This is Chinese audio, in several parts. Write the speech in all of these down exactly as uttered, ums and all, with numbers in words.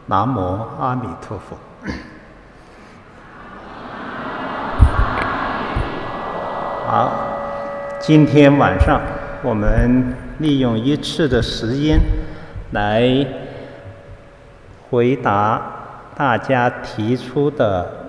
南无阿弥陀佛。好，今天晚上我们利用一次的时间来回答大家提出的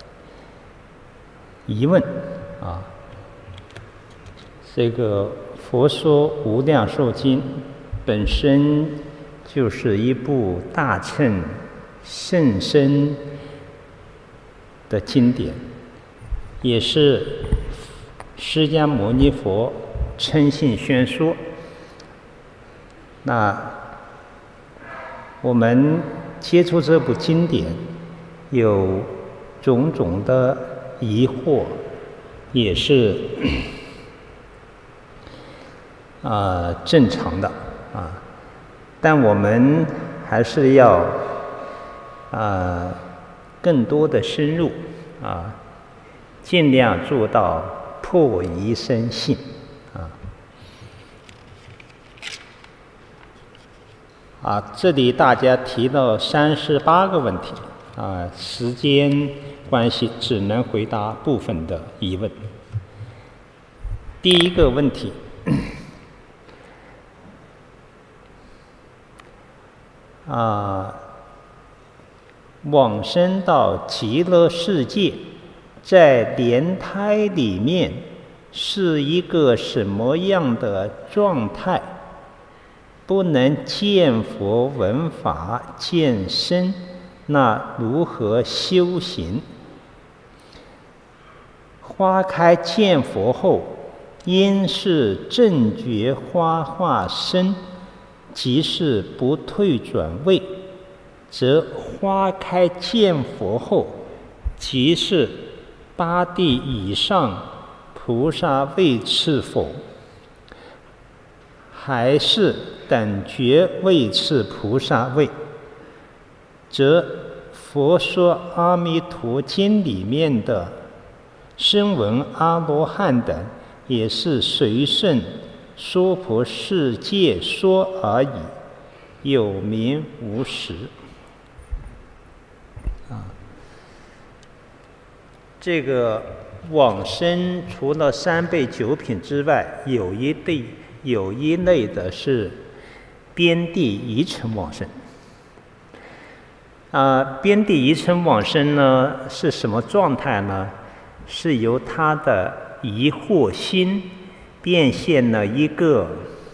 疑问啊。这个《佛说无量寿经》本身就是一部大乘甚深的经典，也是释迦牟尼佛称信宣说。那我们接触这部经典，有种种的疑惑，也是啊、呃、正常的啊。但我们还是要啊、呃、更多的深入啊，尽量做到破疑生信啊。啊，这里大家提到三十八个问题啊，时间关系只能回答部分的疑问。第一个问题。啊，往生到极乐世界，在莲胎里面是一个什么样的状态？不能见佛闻法见身，那如何修行？花开见佛后，因是正觉花化身，即是不退转位，则花开见佛后，即是八地以上菩萨位次否？还是等觉位次菩萨位？则佛说阿弥陀经里面的声闻阿罗汉等，也是随顺娑婆世界说而已，有名无实。啊，这个往生除了三辈九品之外，有一类有一类的是边地疑尘往生。啊，边地疑尘往生呢是什么状态呢？是由他的疑惑心变现了一个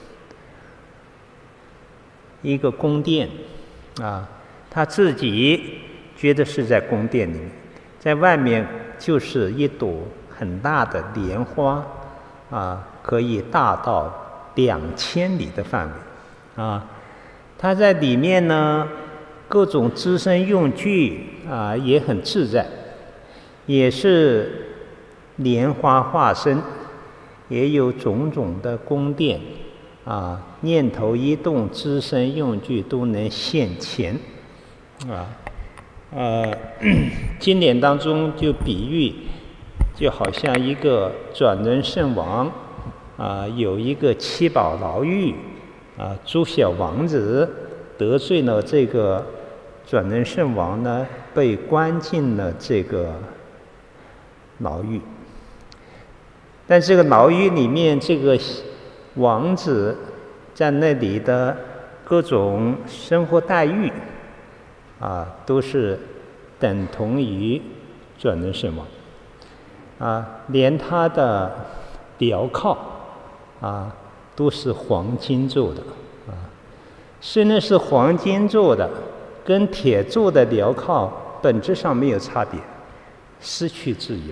一个宫殿啊，他自己觉得是在宫殿里面，在外面就是一朵很大的莲花啊，可以大到两千里的范围啊。他在里面呢，各种资身用具啊也很自在，也是莲花化身。也有种种的宫殿啊，念头一动，资身用具都能现前啊。呃，经典当中就比喻，就好像一个转轮圣王啊，有一个七宝牢狱啊，诸小王子得罪了这个转轮圣王呢，被关进了这个牢狱。但这个牢狱里面，这个王子在那里的各种生活待遇啊，都是等同于转轮圣王啊，连他的镣铐啊都是黄金做的啊。虽然是黄金做的，跟铁做的镣铐本质上没有差别，失去自由。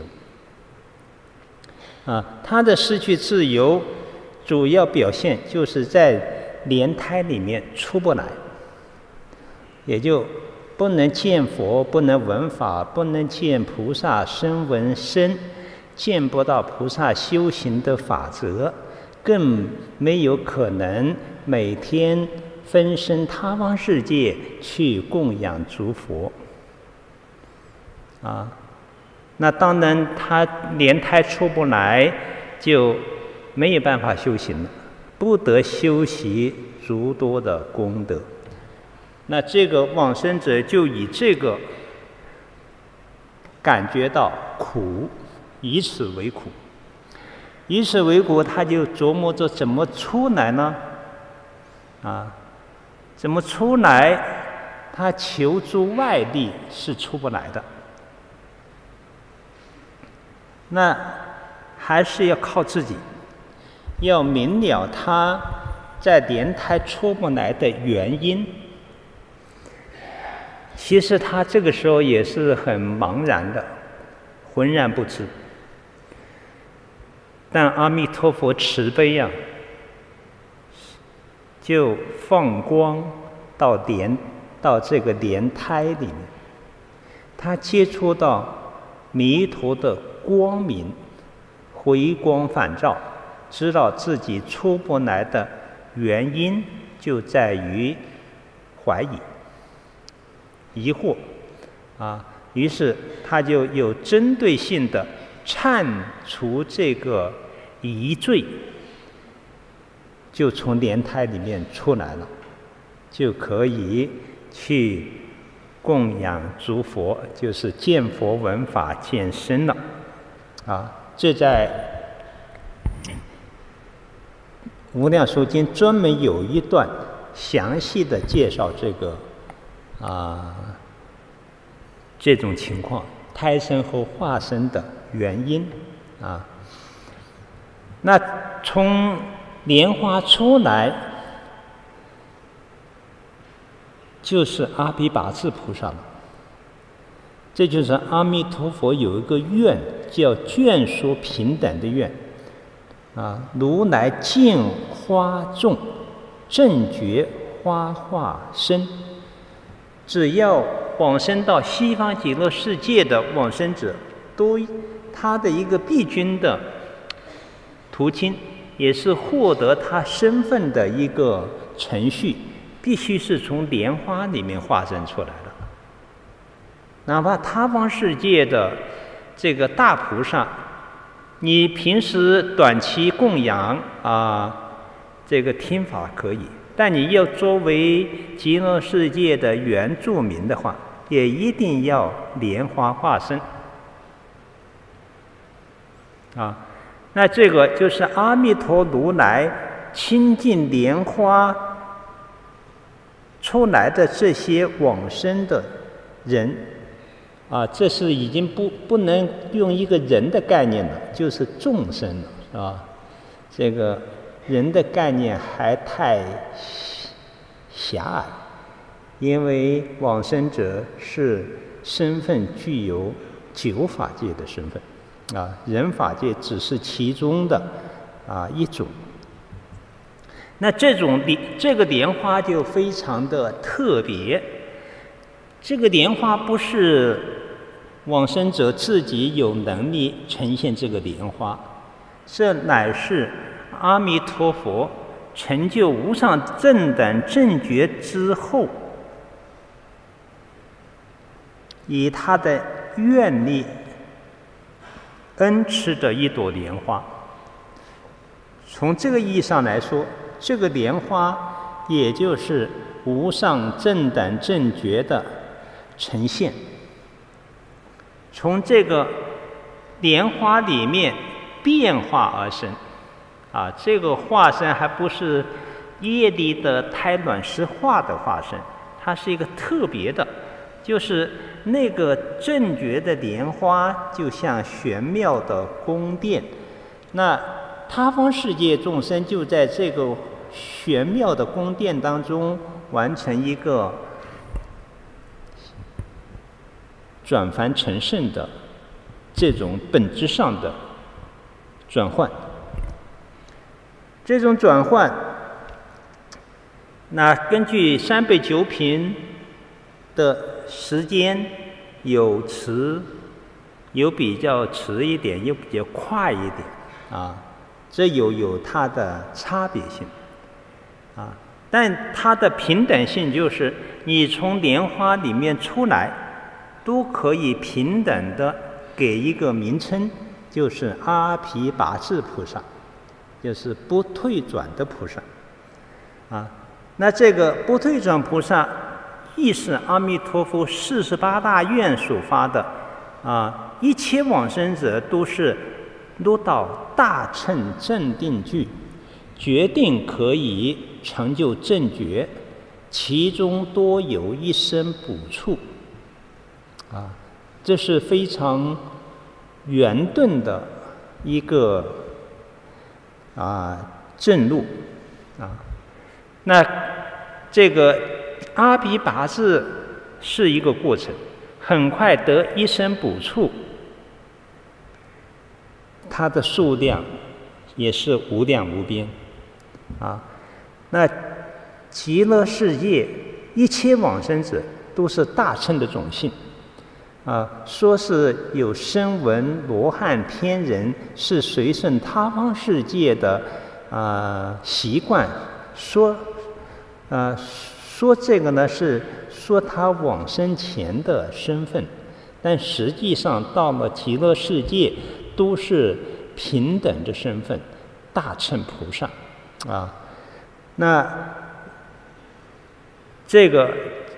啊，他的失去自由，主要表现就是在莲胎里面出不来，也就不能见佛，不能闻法，不能见菩萨声闻身，见不到菩萨修行的法则，更没有可能每天分身他方世界去供养诸佛。啊。那当然，他莲胎出不来，就没有办法修行了，不得修习诸多的功德。 那这个往生者就以这个感觉到苦，以此为苦，以此为苦，他就琢磨着怎么出来呢？啊，怎么出来？他求助外力是出不来的，那还是要靠自己，要明了他在莲胎出不来的原因。其实他这个时候也是很茫然的，浑然不知。但阿弥陀佛慈悲啊，就放光到莲到这个莲胎里面，他接触到弥陀的光明，回光返照，知道自己出不来的原因就在于怀疑、疑惑啊，于是他就有针对性的铲除这个疑罪，就从莲胎里面出来了，就可以去供养诸佛，就是见佛闻法见身了啊。这在无量寿经专门有一段详细的介绍这个啊这种情况，胎生和化生的原因啊。那从莲花出来，就是阿毗跋致菩萨了。这就是阿弥陀佛有一个愿，叫眷属平等的愿啊。如来见花众，正觉花化身。只要往生到西方极乐世界的往生者，都他的一个必经的途径，也是获得他身份的一个程序，必须是从莲花里面化身出来的。哪怕他方世界的这个大菩萨，你平时短期供养啊，这个听法可以，但你要作为极乐世界的原住民的话，也一定要莲花化身啊。那这个就是阿弥陀如来亲近莲花出来的这些往生的人啊，这是已经不不能用一个人的概念了，就是众生了，是吧？这个人的概念还太狭隘，因为往生者是身份具有九法界的身份。啊，人法界只是其中的啊一种。那这种这个莲花就非常的特别。这个莲花不是往生者自己有能力呈现这个莲花，这乃是阿弥陀佛成就无上正等正觉之后，以他的愿力恩赐的一朵莲花。从这个意义上来说，这个莲花也就是无上正等正觉的呈现。从这个莲花里面变化而生啊，这个化身还不是业力的胎卵石化的化身，它是一个特别的，就是那个正觉的莲花就像玄妙的宫殿，那他方世界众生就在这个玄妙的宫殿当中完成一个转凡成圣的这种本质上的转换。这种转换，那根据三倍九品的时间有迟，有比较迟一点，有比较快一点啊，这有有它的差别性啊，但它的平等性就是你从莲花里面出来，都可以平等的给一个名称，就是阿毗跋致菩萨，就是不退转的菩萨啊。那这个不退转菩萨亦是阿弥陀佛四十八大愿所发的啊，一切往生者都是入到大乘正定具，决定可以成就正觉，其中多有一生补处啊，这是非常圆顿的一个啊正路啊。那这个阿鼻拔智是一个过程，很快得一生补处，它的数量也是无量无边啊。那极乐世界一切往生者都是大乘的种性啊，说是有声闻、罗汉、天人是随顺他方世界的啊习惯，说啊说这个呢是说他往生前的身份，但实际上到了极乐世界都是平等的身份，大乘菩萨啊。那这个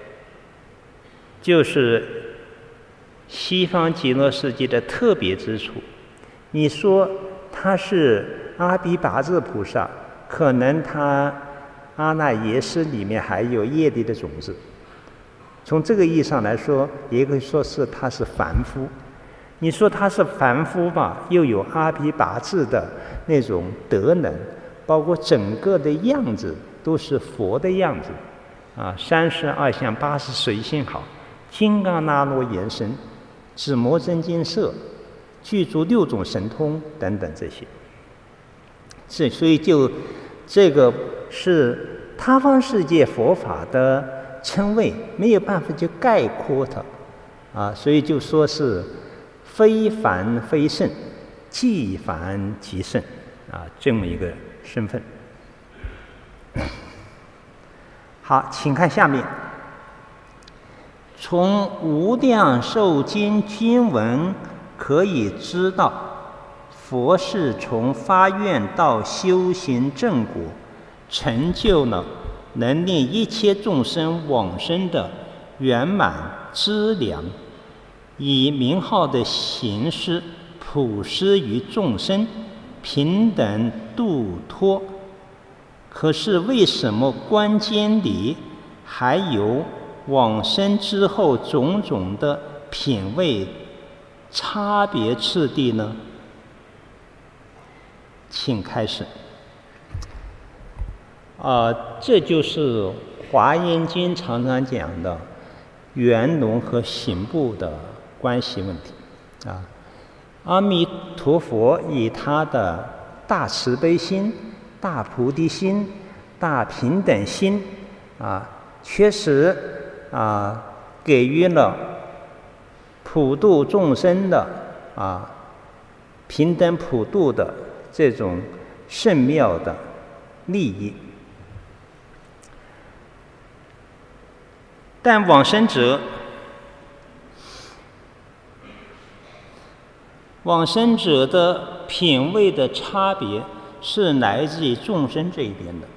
就是西方极乐世界的特别之处。你说他是阿鼻拔智菩萨，可能他阿那耶识里面还有业力的种子，从这个意义上来说，也可以说是他是凡夫。你说他是凡夫吧，又有阿鼻拔智的那种德能，包括整个的样子都是佛的样子啊，三十二相八十随性好，金刚那罗延伸，紫摩真金色，具足六种神通等等这些。这所以就这个是他方世界佛法的称谓，没有办法去概括它啊，所以就说是非凡非圣，即凡即圣啊，这么一个身份。好，请看下面。从无量寿经经文可以知道，佛是从发愿到修行正果，成就了能令一切众生往生的圆满资粮，以名号的形式普施于众生，平等度脱。可是为什么观经里还有往生之后种种的品位差别次第呢？请开始。啊、呃，这就是《华严经》常常讲的圆融和行部的关系问题啊。阿弥陀佛以他的大慈悲心、大菩提心、大平等心啊，确实啊，给予了普度众生的啊平等普度的这种甚妙的利益。但往生者，往生者的品位的差别是来自于众生这一边的。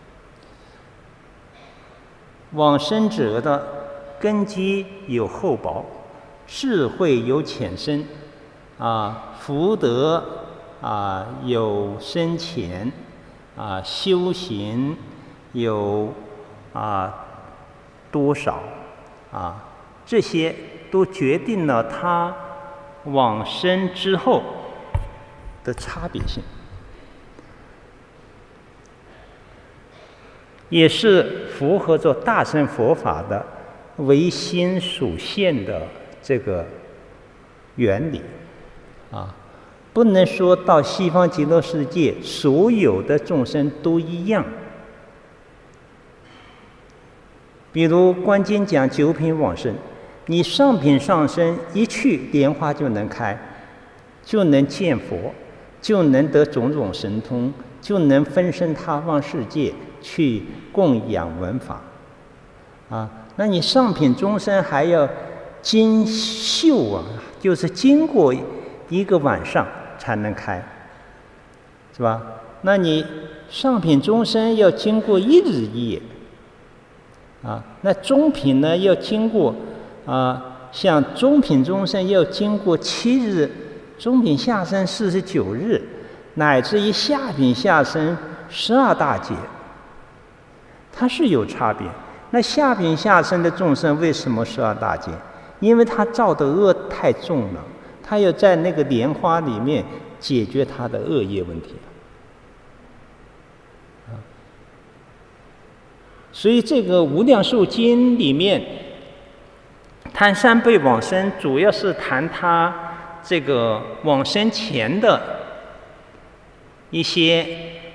往生者的根基有厚薄，智慧有浅深，啊，福德啊有深浅，啊，修行有啊多少，啊，这些都决定了他往生之后的差别性，也是符合着大乘佛法的唯心属现的这个原理啊，不能说到西方极乐世界所有的众生都一样。比如观经讲九品往生，你上品上生一去莲花就能开，就能见佛，就能得种种神通，就能分身他方世界去供养闻法啊。那你上品中生还要经修啊，就是经过一个晚上才能开，是吧？那你上品中生要经过一日一夜啊，那中品呢要经过啊，像中品众生要经过七日，中品下生四十九日，乃至于下品下生十二大劫，它是有差别。那下品下生的众生为什么十二大劫？因为他造的恶太重了，他要在那个莲花里面解决他的恶业问题。所以这个《无量寿经》里面谈三辈往生，主要是谈他这个往生前的一些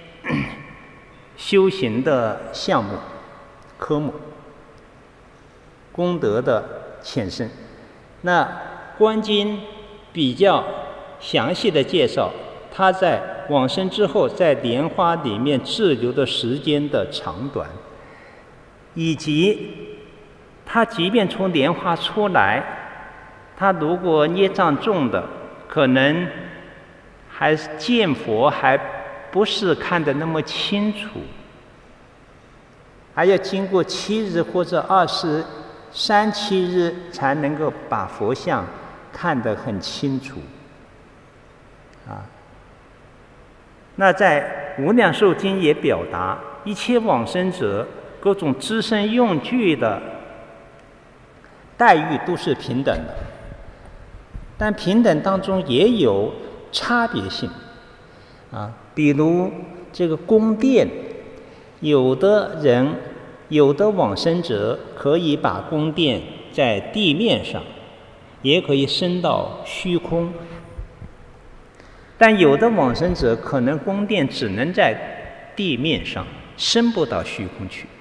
修行的项目、科目、功德的浅深。那观经比较详细的介绍他在往生之后在莲花里面滞留的时间的长短，以及他即便从莲花出来，他如果业障重的，可能还见佛还不是看得那么清楚，还要经过七日或者二十三七日才能够把佛像看得很清楚啊。那在《无量寿经》也表达，一切往生者各种资身用具的待遇都是平等的，但平等当中也有差别性啊。比如这个宫殿，有的人有的往生者可以把宫殿在地面上，也可以升到虚空，但有的往生者可能宫殿只能在地面上，升不到虚空去。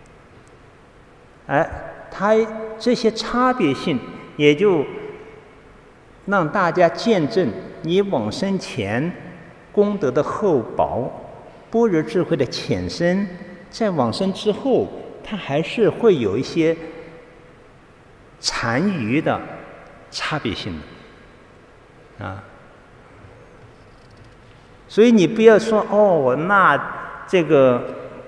哎，它这些差别性也就让大家见证你往生前功德的厚薄，般若智慧的浅深，在往生之后它还是会有一些残余的差别性的啊。所以你不要说哦，那这个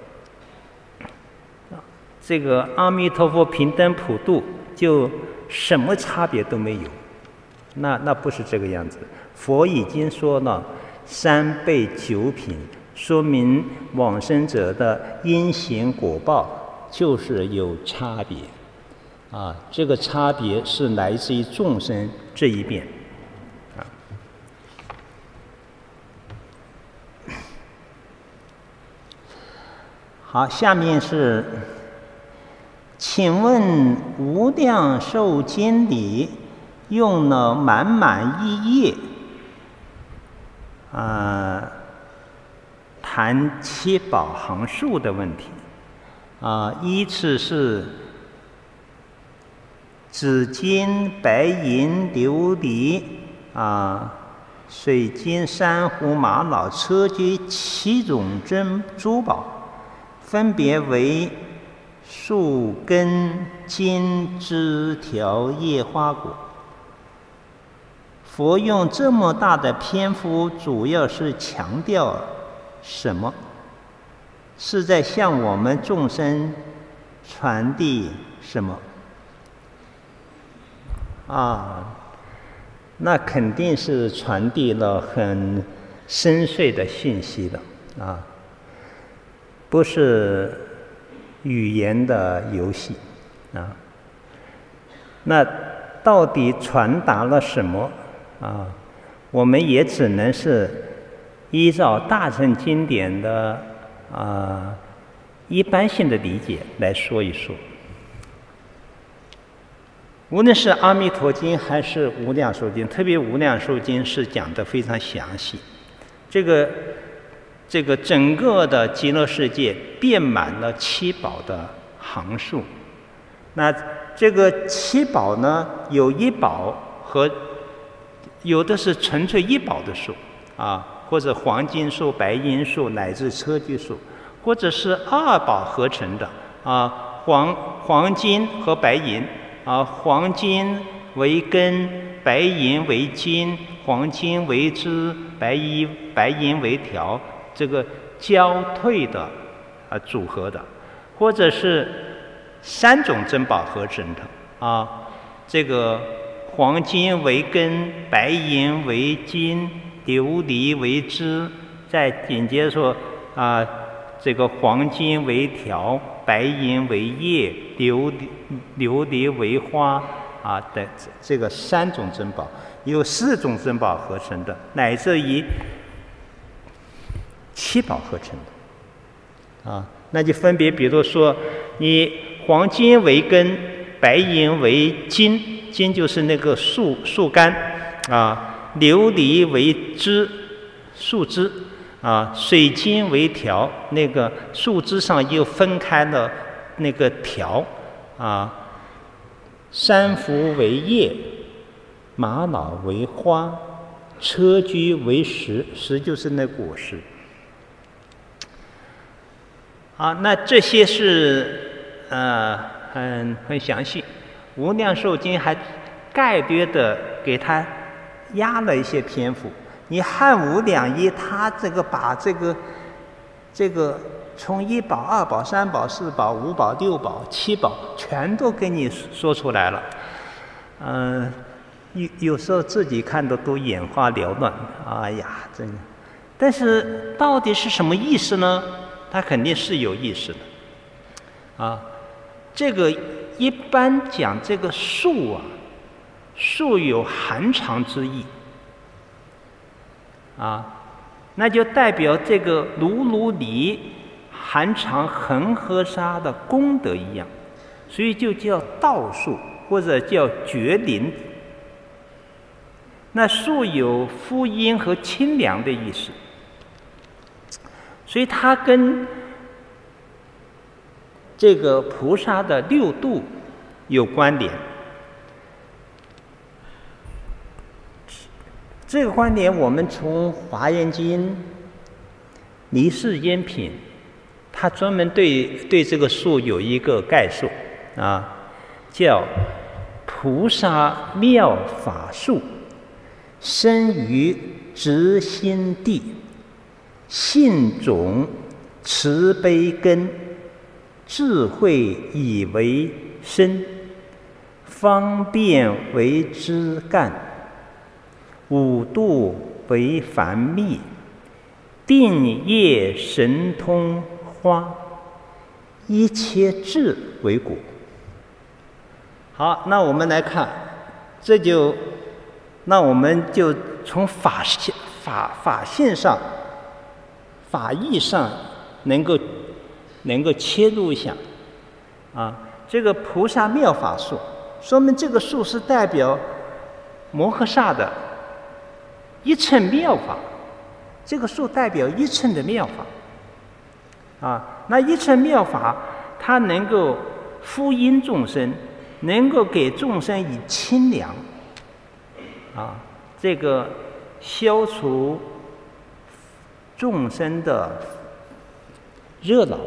这个阿弥陀佛平等普度就什么差别都没有，那那不是这个样子。佛已经说了三辈九品，说明往生者的因行果报就是有差别啊，这个差别是来自于众生这一边啊。好，下面是，请问《无量寿经》里用了满满一页啊，谈七宝行数的问题啊，依次是紫金、白银、琉璃啊、水晶、珊瑚、玛瑙、砗磲七种珍珠宝，分别为树根、茎、枝条、叶、花果。佛用这么大的篇幅，主要是强调什么？是在向我们众生传递什么？啊，那肯定是传递了很深邃的信息的啊，不是语言的游戏啊。那到底传达了什么啊？我们也只能是依照大乘经典的啊一般性的理解来说一说。无论是《阿弥陀经》还是《无量寿经》，特别《无量寿经》是讲得非常详细。这个这个整个的极乐世界遍满了七宝的行数。那这个七宝呢，有一宝和有的是纯粹一宝的数啊，或者黄金数、白银数乃至砗磲数，或者是二宝合成的啊，黄黄金和白银。啊，黄金为根，白银为茎，黄金为枝，白银白银为条，这个交退的啊组合的，或者是三种珍宝合成的啊。这个黄金为根，白银为茎，琉璃为枝，再紧接着说啊，这个黄金为条，白银为叶，琉璃琉璃为花啊的这个三种珍宝，有四种珍宝合成的，乃至于七宝合成的啊。那就分别，比如说你黄金为根，白银为茎，茎就是那个树树干啊，琉璃为枝，树枝啊，水晶为条，那个树枝上又分开了那个条啊，珊瑚为叶，玛瑙为花，砗磲为实，实就是那果实。好，那这些是呃很很详细，《无量寿经》还概略的给它压了一些篇幅。你汉武两仪，他这个把这个这个从一宝、二宝、三宝、四宝、五宝、六宝、七宝全都给你说出来了。嗯、呃，有有时候自己看的都眼花缭乱，哎呀，真的。但是到底是什么意思呢？它肯定是有意思的，啊，这个一般讲这个数啊，数有含藏之意，啊，那就代表这个如如里含藏恒河沙的功德一样，所以就叫道数或者叫觉灵。那数有敷阴和清凉的意思。所以它跟这个菩萨的六度有关联。这个关联我们从《华严经》离世间品，它专门对对这个数有一个概述啊，叫菩萨妙法数，生于直心地。信种慈悲根，智慧以为身，方便为枝干，五度为繁密，定业神通花，一切智为果。好，那我们来看，这就那我们就从法性法法性上。法义上能够能够切入一下啊，这个菩萨妙法数，说明这个数是代表摩诃萨的一乘妙法，这个数代表一乘的妙法啊。那一乘妙法，它能够敷阴众生，能够给众生以清凉啊，这个消除众生的热闹。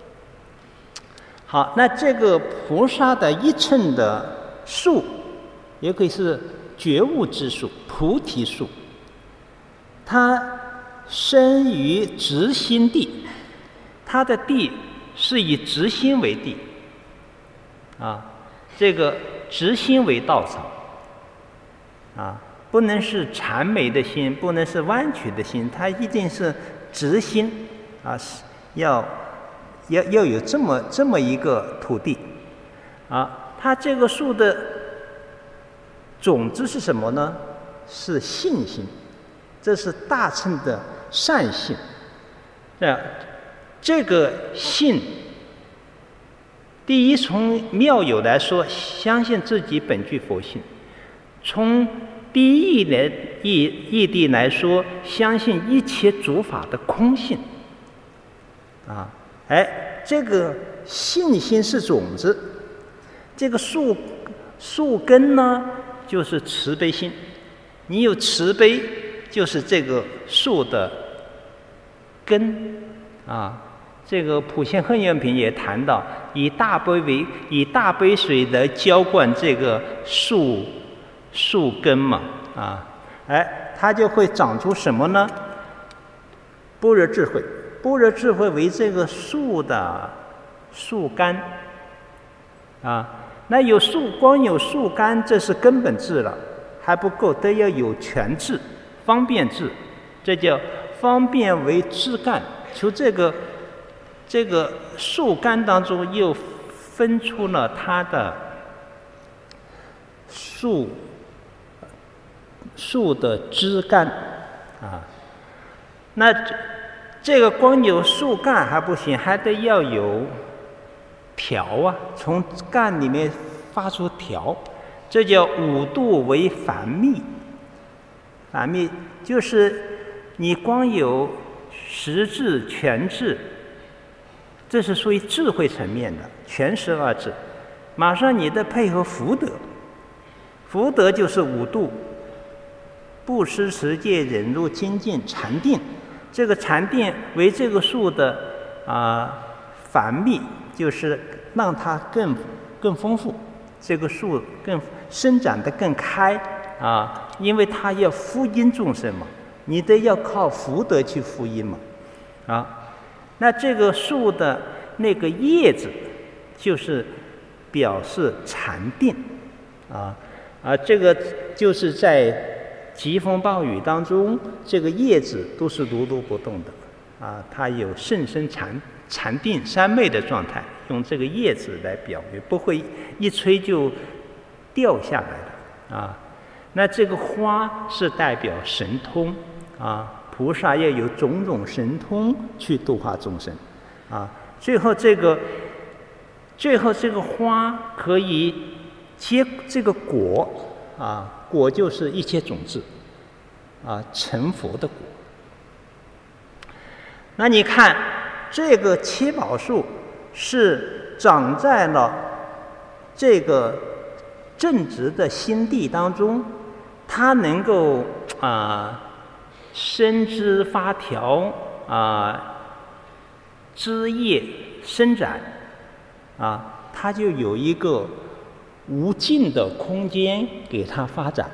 好，那这个菩萨的一乘的树，也可以是觉悟之树、菩提树。它生于直心地，它的地是以直心为地，啊，这个直心为道场，啊。不能是谄媚的心，不能是弯曲的心，它一定是直心啊！要要要有这么这么一个土地啊！它这个树的种子是什么呢？是信心，这是大乘的善性。啊，这个信，第一从妙有来说，相信自己本具佛性；从第一义来义义谛来说，相信一切诸法的空性。啊，哎，这个信心是种子，这个树树根呢，就是慈悲心。你有慈悲，就是这个树的根啊。这个普贤恒愿品也谈到，以大悲为以大悲水来浇灌这个树。树根嘛，啊，哎，它就会长出什么呢？般若智慧，般若智慧为这个树的树干， 啊。那有树，光有树干，这是根本智了，还不够，得要有全智、方便智，这叫方便为枝干。从这个这个树干当中，又分出了它的树树的枝干啊。那这个光有树干还不行，还得要有条啊，从干里面发出条，这叫五度为繁密。繁密就是你光有实智全智，这是属于智慧层面的全十二智。马上你的配合福德，福德就是五度：布施、持戒、忍辱、精进、禅定。这个禅定为这个树的啊繁密，就是让它更更丰富，这个树更生长得更开啊，因为它要福音众生嘛，你得要靠福德去福音嘛，啊，那这个树的那个叶子就是表示禅定，啊啊，这个就是在疾风暴雨当中，这个叶子都是如如不动的，啊，它有甚深禅禅定三昧的状态，用这个叶子来表明，不会一吹就掉下来的啊。那这个花是代表神通啊，菩萨要有种种神通去度化众生啊。最后这个，最后这个花可以结这个果啊。果就是一切种子，啊，成佛的果。那你看，这个七宝树是长在了这个正直的心地当中，它能够啊生枝发条啊，枝叶伸展啊，它就有一个无尽的空间给它发展，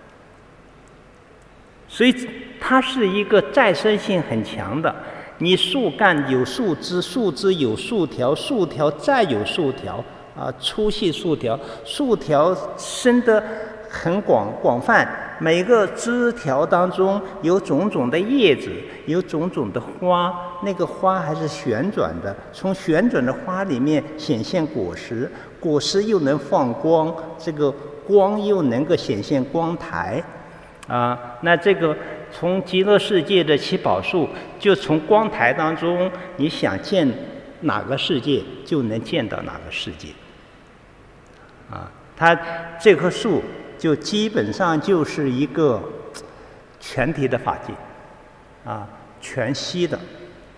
所以它是一个再生性很强的。你树干有树枝，树枝有树条，树条再有树条啊，粗细树条，树条伸得很广广泛，每个枝条当中有种种的叶子，有种种的花，那个花还是旋转的，从旋转的花里面显现果实，果实又能放光，这个光又能够显现光台啊。那这个从极乐世界的七宝树，就从光台当中，你想见哪个世界就能见到哪个世界啊。它这棵树就基本上就是一个全体的法界啊，全息的。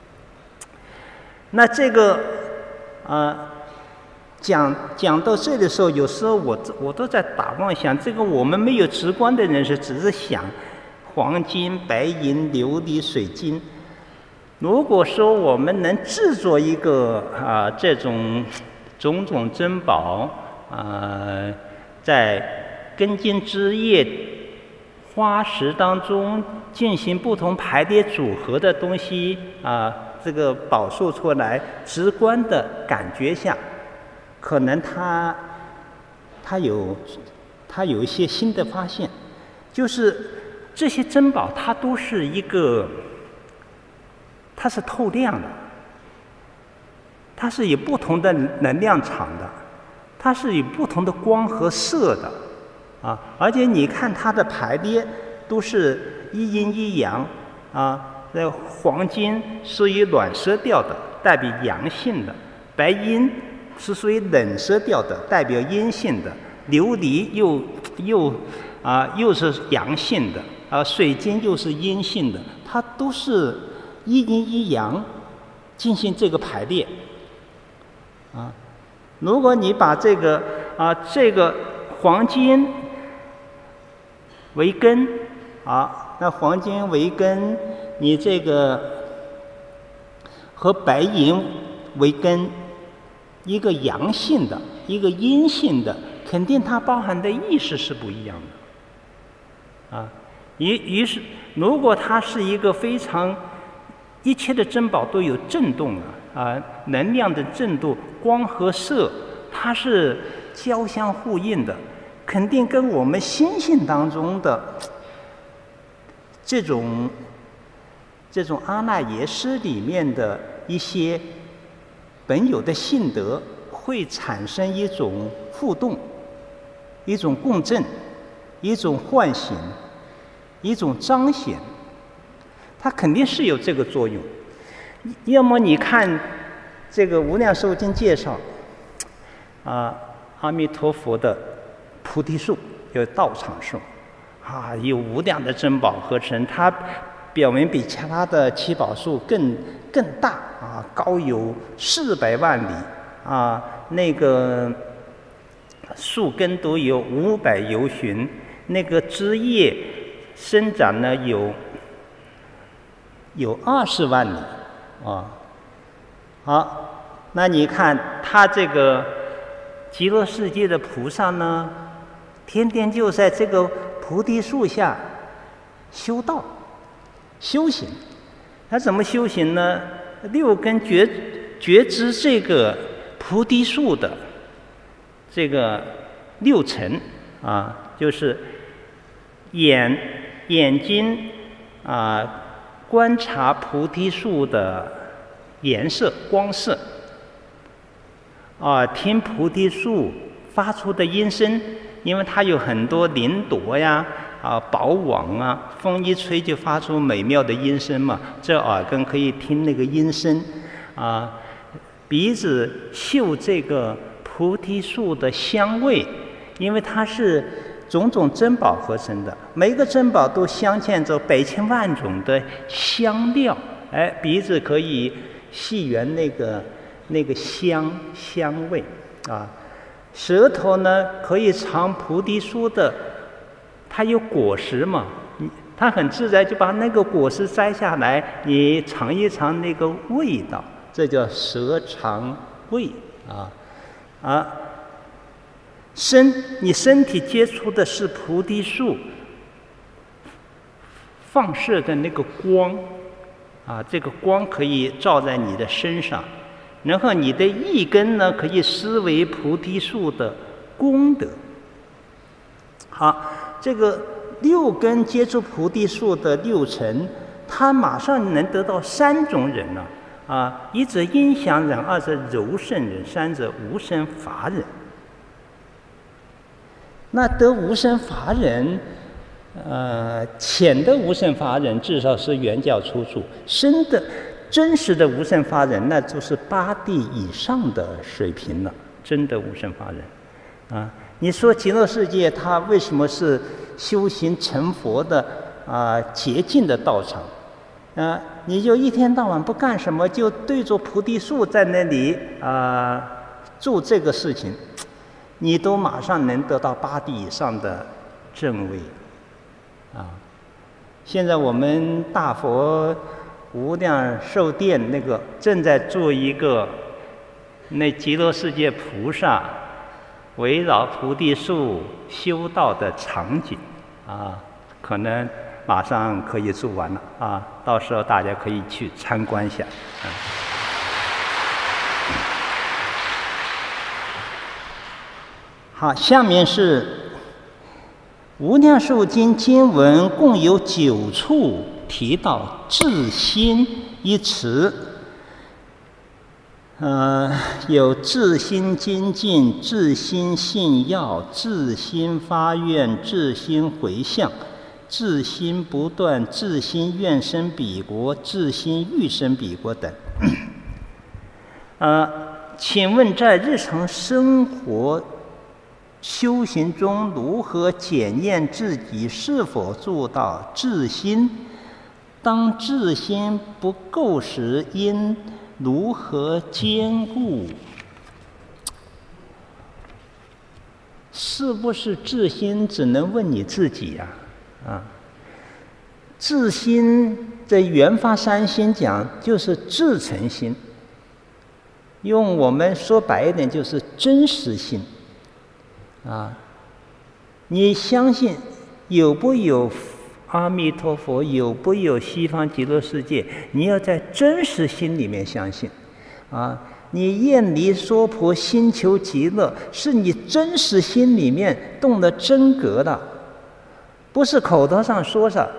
那这个啊，讲讲到这里的时候，有时候我我都在打妄想，这个我们没有直观的人是只是想黄金、白银、琉璃、水晶。如果说我们能制作一个啊这种种种珍宝啊，在根茎枝叶花石当中进行不同排列组合的东西啊，这个宝树出来，直观的感觉下，可能它它有它有一些新的发现，就是这些珍宝它都是一个，它是透亮的，它是有不同的能量场的，它是有不同的光和色的啊，而且你看它的排列都是一阴一阳啊，那黄金属于暖色调的，代表阳性的；白银是属于冷色调的，代表阴性的；琉璃又又啊又是阳性的啊，水晶又是阴性的，它都是一阴一阳进行这个排列啊。如果你把这个啊这个黄金为根啊，那黄金为根，你这个和白银为根，一个阳性的，一个阴性的，肯定它包含的意识是不一样的啊。于于是，如果它是一个非常一切的珍宝都有震动啊啊，能量的震动，光和色， 它是交相呼应的，肯定跟我们心性当中的这种这种阿那耶识里面的一些本有的性德会产生一种互动，一种共振，一种唤醒，一种彰显，它肯定是有这个作用。要么你看这个《无量寿经》介绍，啊，阿弥陀佛的菩提树，有道场树，啊，有无量的珍宝合成，它表明比其他的七宝树更更大啊，高有四百万里啊，那个树根都有五百由旬，那个枝叶生长呢有有二十万里啊。好，那你看他这个极乐世界的菩萨呢，天天就在这个菩提树下修道修行。他怎么修行呢？六根觉觉知这个菩提树的这个六尘啊，就是眼眼睛啊观察菩提树的颜色光色啊，听菩提树发出的音声，因为它有很多林朵呀啊宝网啊，风一吹就发出美妙的音声嘛，这耳根可以听那个音声啊，鼻子嗅这个菩提树的香味，因为它是种种珍宝合成的，每个珍宝都镶嵌着百千万种的香料，哎，鼻子可以细缘那个那个香香味啊，舌头呢可以尝菩提树的，它有果实嘛，它很自在就把那个果实摘下来，你尝一尝那个味道，这叫舌尝味啊啊。身你身体接触的是菩提树放射的那个光啊，这个光可以照在你的身上，然后你的意根呢可以思维菩提树的功德。好，这个六根接触菩提树的六尘，它马上能得到三种人了啊，一者音响人，二者柔胜人，三者无生法忍。那得无生法忍，呃，浅的无生法忍至少是原教出处，深的、真实的无生法忍，那就是八地以上的水平了，真的无生法忍。啊，你说极乐世界它为什么是修行成佛的啊捷径的道场？啊，你就一天到晚不干什么，就对着菩提树在那里啊做这个事情。你都马上能得到八地以上的正位，啊！现在我们大佛无量寿殿那个正在做一个那极乐世界菩萨围绕菩提树修道的场景，啊，可能马上可以做完了啊！到时候大家可以去参观一下，啊。好，下面是《无量寿经》经文，共有九处提到“至心”一词。呃，有至心精进、至心信要、至心发愿、至心回向、至心不断、至心愿生彼国、至心欲生彼国等。呃，请问在日常生活修行中，如何检验自己是否做到至心？当至心不够时，应如何兼顾？是不是至心只能问你自己呀？啊，至心在圆发三心讲就是至诚心，用我们说白一点就是真实心。啊，你相信有不有阿弥陀佛，有不有西方极乐世界？你要在真实心里面相信，啊， 你厌离娑婆，心求极乐，是你真实心里面动了真格的，不是口头上说说。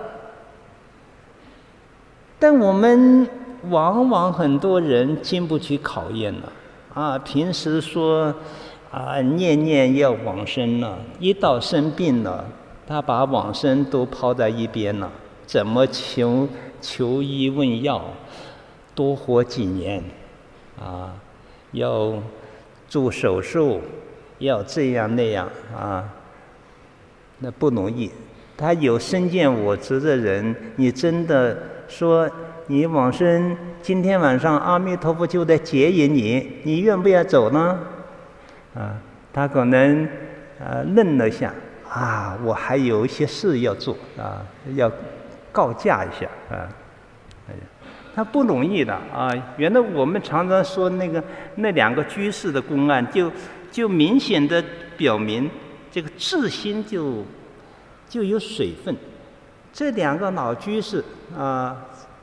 但我们往往很多人经不起考验了啊！平时说啊，念念要往生了，一到生病了，他把往生都抛在一边了，怎么求求医问药，多活几年啊？要做手术，要这样那样啊，那不容易。他有身见我执的人，你真的说你往生，今天晚上阿弥陀佛就在接引你，你愿不愿走呢？啊，他可能啊愣了下，啊，我还有一些事要做啊，要告假一下啊。哎呀，他不容易的啊。原来我们常常说那个那两个居士的公案，就就明显的表明这个自心就。就有水分，这两个老居士啊，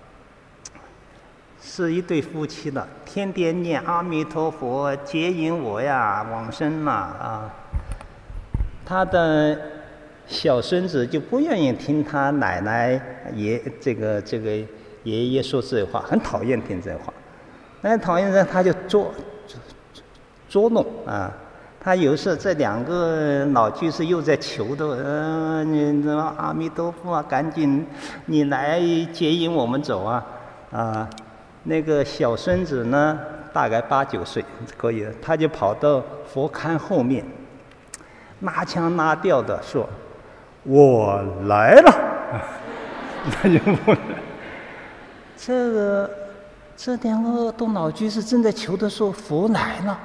是一对夫妻了，天天念阿弥陀佛，接引我呀，往生了啊。他的小孙子就不愿意听他奶奶爷这个这个爷爷说这话，很讨厌听这话，但讨厌呢，他就捉捉弄啊。他有时这两个老居士又在求的，呃，你这阿弥陀佛啊，赶紧你来接引我们走啊！啊，那个小孙子呢，大概八九岁，可以，他就跑到佛龛后面，拿腔拿调的说：“我来了。”那就不，这个这两个东老居士正在求的说佛来了。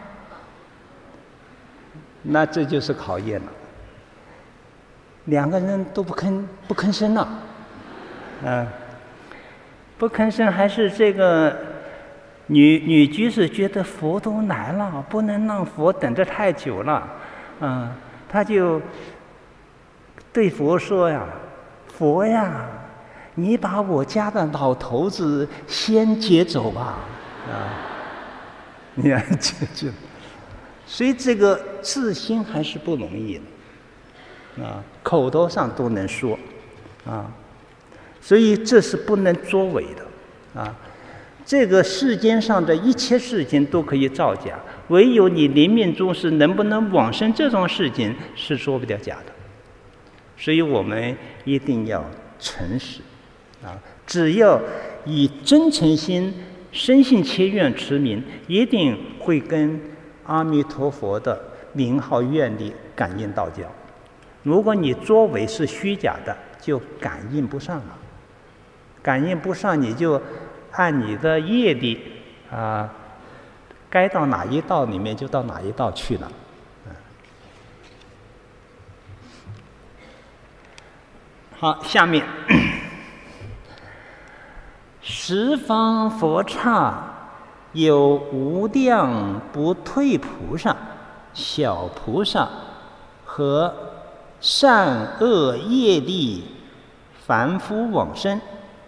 那这就是考验了，两个人都不吭不吭声了，嗯，不吭声，还是这个女女居士觉得佛都来了，不能让佛等着太久了，嗯，她就对佛说呀：“佛呀，你把我家的老头子先接走吧，啊，你看这就。”所以这个自心还是不容易的，啊，口头上都能说，啊，所以这是不能作伪的，啊，这个世间上的一切事情都可以造假，唯有你临命终时能不能往生这种事情是做不了假的，所以我们一定要诚实，啊，只要以真诚心、深信切愿持名，一定会跟阿弥陀佛的名号愿力感应道交。如果你作为是虚假的，就感应不上了。感应不上，你就按你的业力啊，该到哪一道里面就到哪一道去了。好，下面十方佛刹。有无量不退菩萨、小菩萨和善恶业力凡夫往生，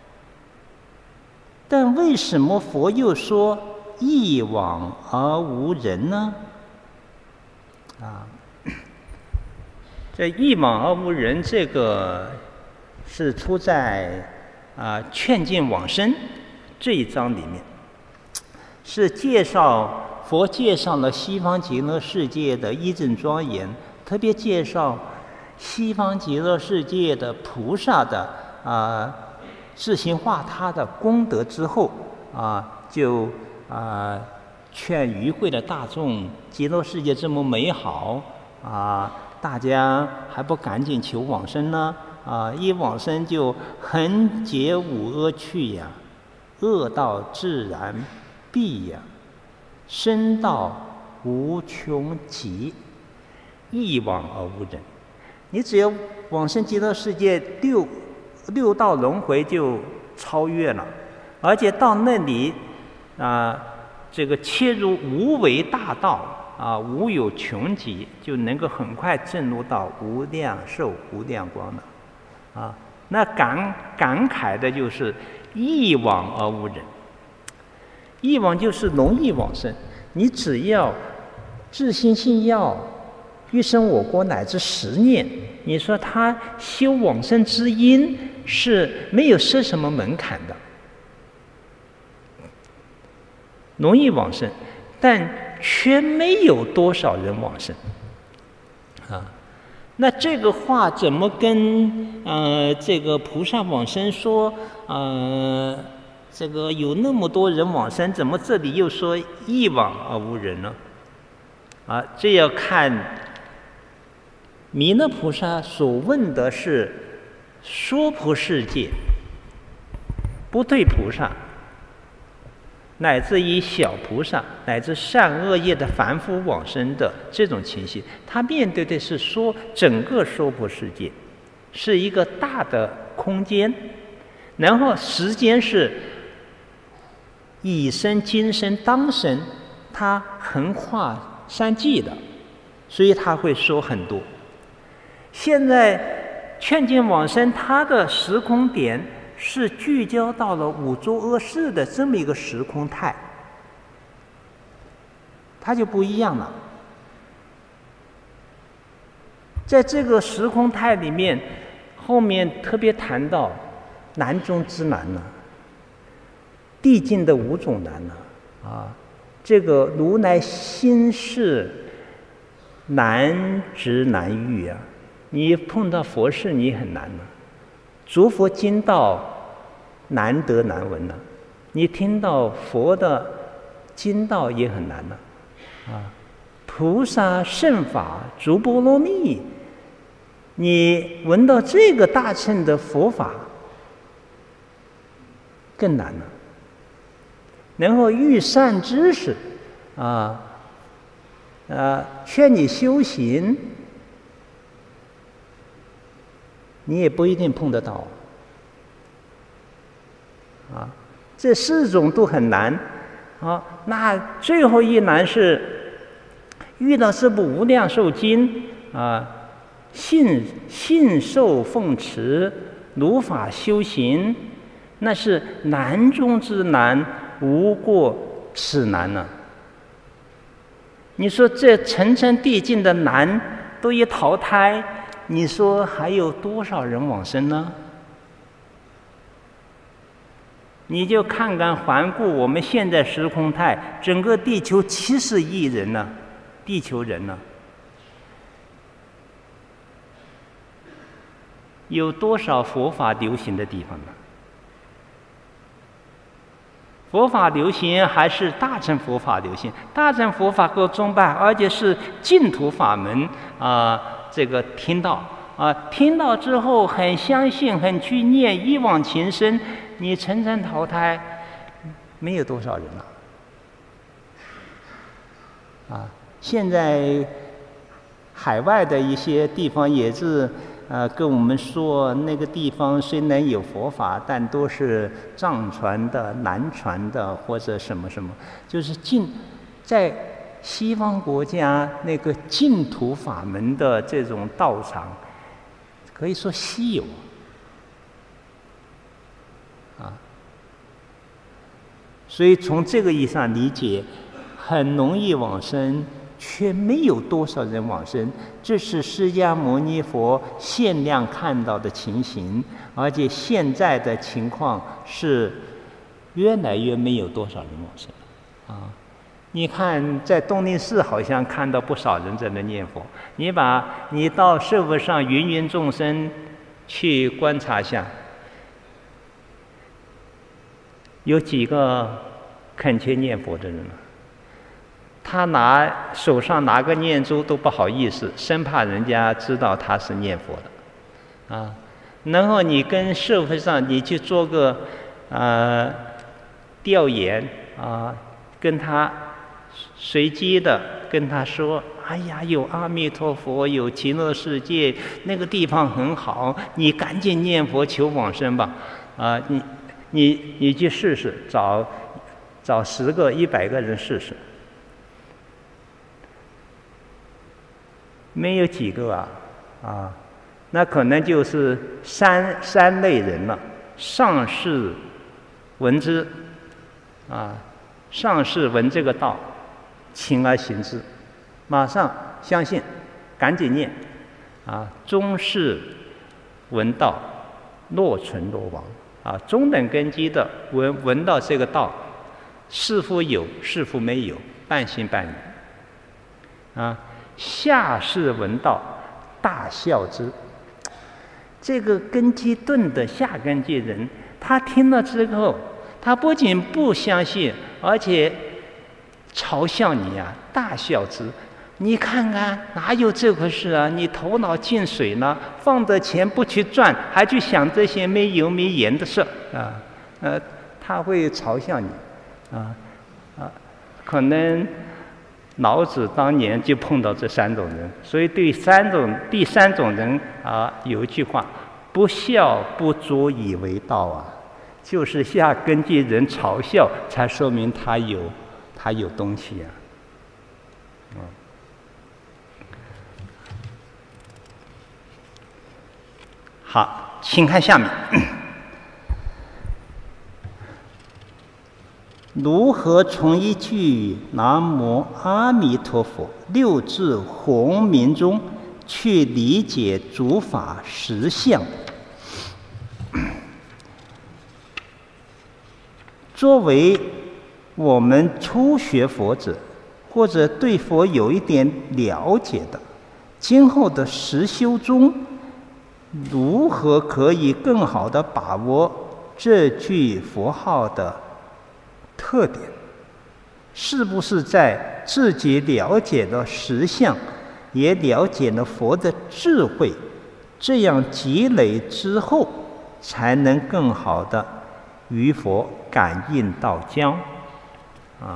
但为什么佛又说一往而无人呢？啊，这一往而无人，这个是出在啊劝进往生这一章里面。是介绍佛介绍了西方极乐世界的一正庄严，特别介绍西方极乐世界的菩萨的啊自行化他的功德之后啊，就啊劝与会的大众，极乐世界这么美好啊，大家还不赶紧求往生呢？啊，一往生就横结五恶趣呀，恶道自然必呀，生道无穷极，一往而无人。你只要往生极乐世界六六道轮回就超越了，而且到那里啊，这个切入无为大道啊，无有穷极，就能够很快证入到无量寿、无量光了啊。那感感慨的就是一往而无人。一往就是容易往生， 你只要自信信要欲生我国乃至十念，你说他修往生之因是没有设什么门槛的，容易往生，但却没有多少人往生啊。那这个话怎么跟呃这个菩萨往生说呃这个有那么多人往生，怎么这里又说一往而无人呢？啊，这要看弥勒菩萨所问的是娑婆世界不对菩萨，乃至于小菩萨，乃至善恶业的凡夫往生的这种情形，他面对的是说整个娑婆世界是一个大的空间，然后时间是以生、今生、当生，他横跨三际的，所以他会说很多。现在劝进往生，它的时空点是聚焦到了五浊恶世的这么一个时空态，它就不一样了。在这个时空态里面，后面特别谈到难中之难呢、啊，递进的五种难呢、啊，啊，这个如来心事难值难遇啊！你碰到佛事你很难呢、啊，诸佛经道难得难闻呢、啊，你听到佛的经道也很难呢、啊，啊，菩萨圣法诸波罗蜜，你闻到这个大乘的佛法更难了、啊。然后遇善知识，啊，啊，劝你修行，你也不一定碰得到，啊，这四种都很难，啊，那最后一难是遇到这部《无量寿经》啊，信信受奉持，如法修行，那是难中之难，无过此难呢、啊。你说这层层递进的难都一淘汰，你说还有多少人往生呢？你就看看环顾我们现在时空态，整个地球七十亿人呢，地球人呢，有多少佛法流行的地方呢？佛法流行还是大乘佛法流行？大乘佛法够崇拜，而且是净土法门啊、呃，这个听到啊、呃，听到之后很相信，很去念，一往情深，你层层淘汰，没有多少人了。啊，现在海外的一些地方也是。呃，跟我们说那个地方虽然有佛法，但都是藏传的、南传的或者什么什么，就是净在西方国家那个净土法门的这种道场，可以说稀有啊。所以从这个意义上理解，很容易往生。却没有多少人往生，这是释迦牟尼佛限量看到的情形，而且现在的情况是越来越没有多少人往生啊！你看，在东林寺好像看到不少人在那念佛，你把你到社会上芸芸众生去观察一下，有几个恳切念佛的人呢？他拿手上拿个念珠都不好意思，生怕人家知道他是念佛的，啊。然后你跟社会上你去做个呃调研啊，跟他随机的跟他说，哎呀，有阿弥陀佛，有极乐世界，那个地方很好，你赶紧念佛求往生吧，啊，你你你去试试，找找十个、一百个人试试。没有几个啊，啊，那可能就是三三类人了。上士闻之，啊，上士闻这个道， 勤而行之，马上相信，赶紧念，啊，终是闻道，若存若亡，啊，中等根基的闻闻到这个道，是否有，是否没有，半信半疑，啊，下士闻道，大笑之。这个根基钝的下根基人，他听了之后，他不仅不相信，而且嘲笑你呀、啊，大笑之。你看看，哪有这回事啊？你头脑进水呢，放着钱不去赚，还去想这些没油没盐的事啊？呃，他会嘲笑你，啊啊，可能老子当年就碰到这三种人，所以对三种第三种人啊，有一句话：不笑不足以为道啊。就是下根基人嘲笑，才说明他有他有东西呀、啊。嗯。好，请看下面，如何从一句南无阿弥陀佛六字洪名中去理解诸法实相？作为我们初学佛者，或者对佛有一点了解的，今后的实修中，如何可以更好地把握这句佛号的特点？是不是在自己了解了实相，也了解了佛的智慧，这样积累之后，才能更好地与佛感应道交啊？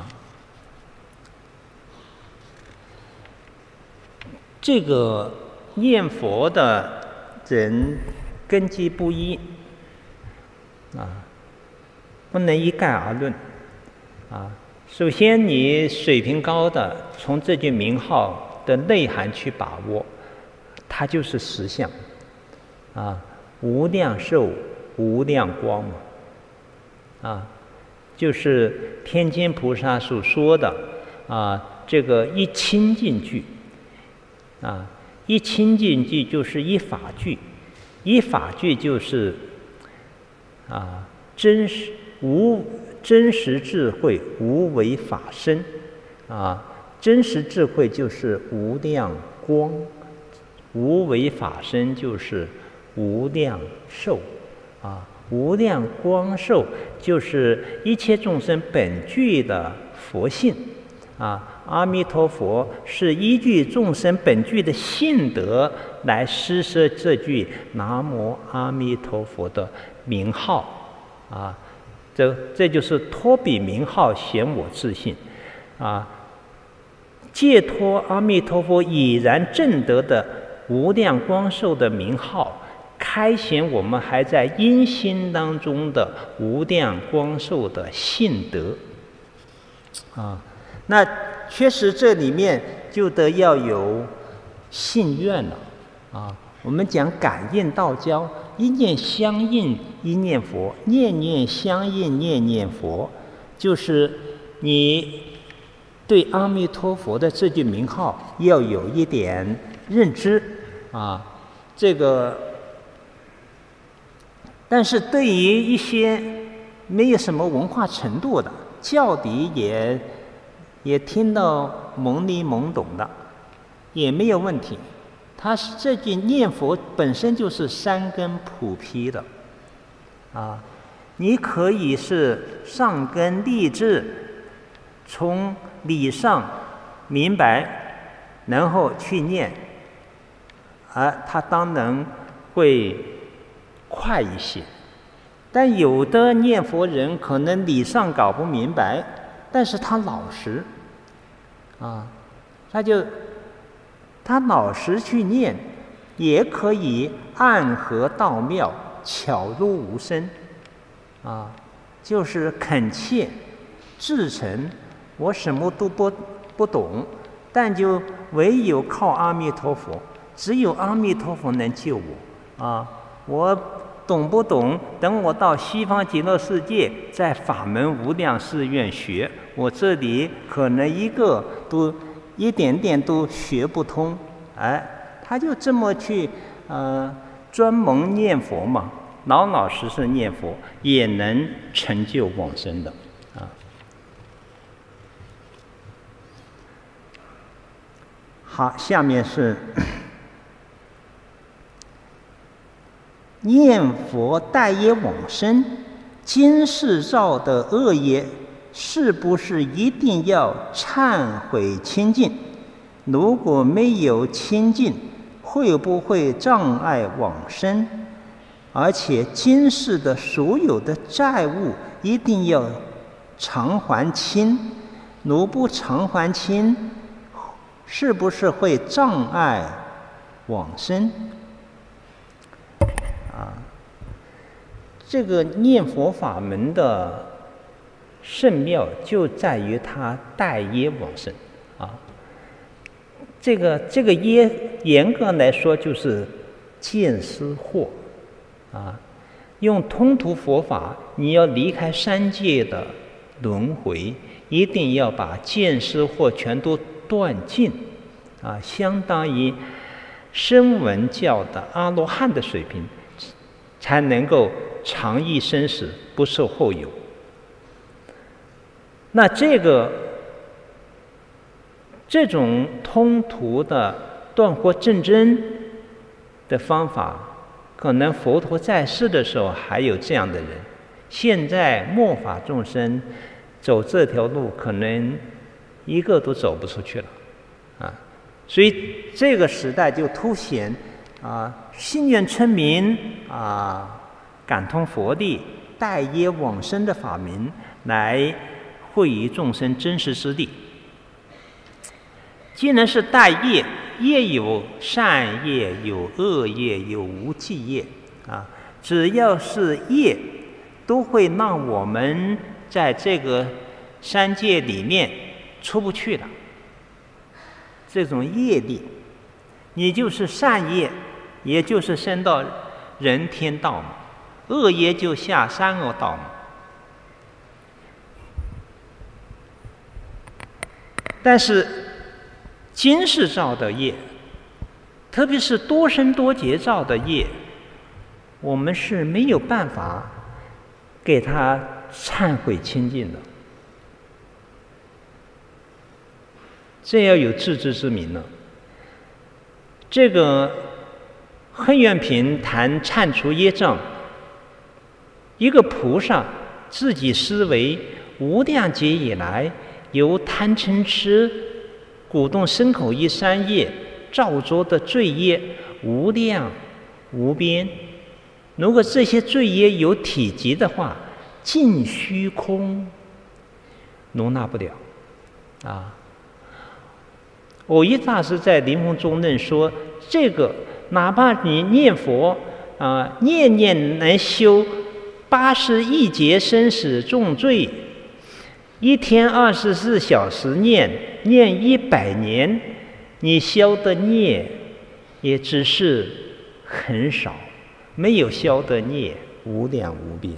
这个念佛的人根基不一啊，不能一概而论啊。首先，你水平高的，从这句名号的内涵去把握，它就是实相啊，无量寿、无量光嘛。啊，就是天津菩萨所说的啊，这个一清净句啊，一清净句就是一法句，一法句就是啊，真实无真实智慧无为法身啊，真实智慧就是无量光，无为法身就是无量寿啊。无量光寿就是一切众生本具的佛性啊！阿弥陀佛是依据众生本具的性德来施设这句南无阿弥陀佛的名号啊！这这就是托彼名号显我自性啊！借托阿弥陀佛已然证得的无量光寿的名号，开显我们还在因心当中的无量光寿的性德啊，那确实这里面就得要有信愿了啊。我们讲感应道交，一念相应一念佛，念念相应念念佛，就是你对阿弥陀佛的这句名号要有一点认知啊，这个。但是对于一些没有什么文化程度的，教底也也听到懵里懵懂的，也没有问题。他这句念佛本身就是三根普披的，啊，你可以是上根立志，从理上明白，然后去念，而他当然会快一些。但有的念佛人可能理上搞不明白，但是他老实啊，他就他老实去念，也可以暗合道妙，巧入无声啊，就是恳切至诚，我什么都不不懂，但就唯有靠阿弥陀佛，只有阿弥陀佛能救我啊！我懂不懂？等我到西方极乐世界，在法门无量寺院学，我这里可能一个都一点点都学不通。哎，他就这么去呃专门念佛嘛，老老实实念佛，也能成就往生的啊。好，下面是念佛待业往生，今世造的恶业，是不是一定要忏悔清净？如果没有清净，会不会障碍往生？而且今世的所有的债务一定要偿还清，如不偿还清，是不是会障碍往生？啊，这个念佛法门的圣妙就在于它待业往生啊。这个这个业严格来说就是见思惑啊。用通途佛法，你要离开三界的轮回，一定要把见思惑全都断尽啊，相当于声闻教的阿罗汉的水平，才能够长益生死，不受后有。那这个这种通途的断惑正真的方法，可能佛陀在世的时候还有这样的人，现在末法众生走这条路，可能一个都走不出去了啊。所以这个时代就凸显啊，心愿称名啊，感通佛力，待业往生的法门，来惠于众生真实之力。既然是待业，业有善业，有恶业，有无记业啊，只要是业，都会让我们在这个三界里面出不去的。这种业力，你就是善业，也就是升到人天道嘛；恶业就下三恶道嘛。但是今世造的业，特别是多生多劫造的业，我们是没有办法给他忏悔清净的。这要有自知之明了。这个恨愿品谈忏除业障，一个菩萨自己思维无量劫以来，由贪嗔痴、鼓动身口意三业造作的罪业无量无边。如果这些罪业有体积的话，尽虚空容纳不了啊。蕅益大师在《临风中论》说，这个哪怕你念佛啊、呃，念念能修八十亿劫生死重罪，一天二十四小时念，念一百年，你消的孽也只是很少，没有消的孽无量无边。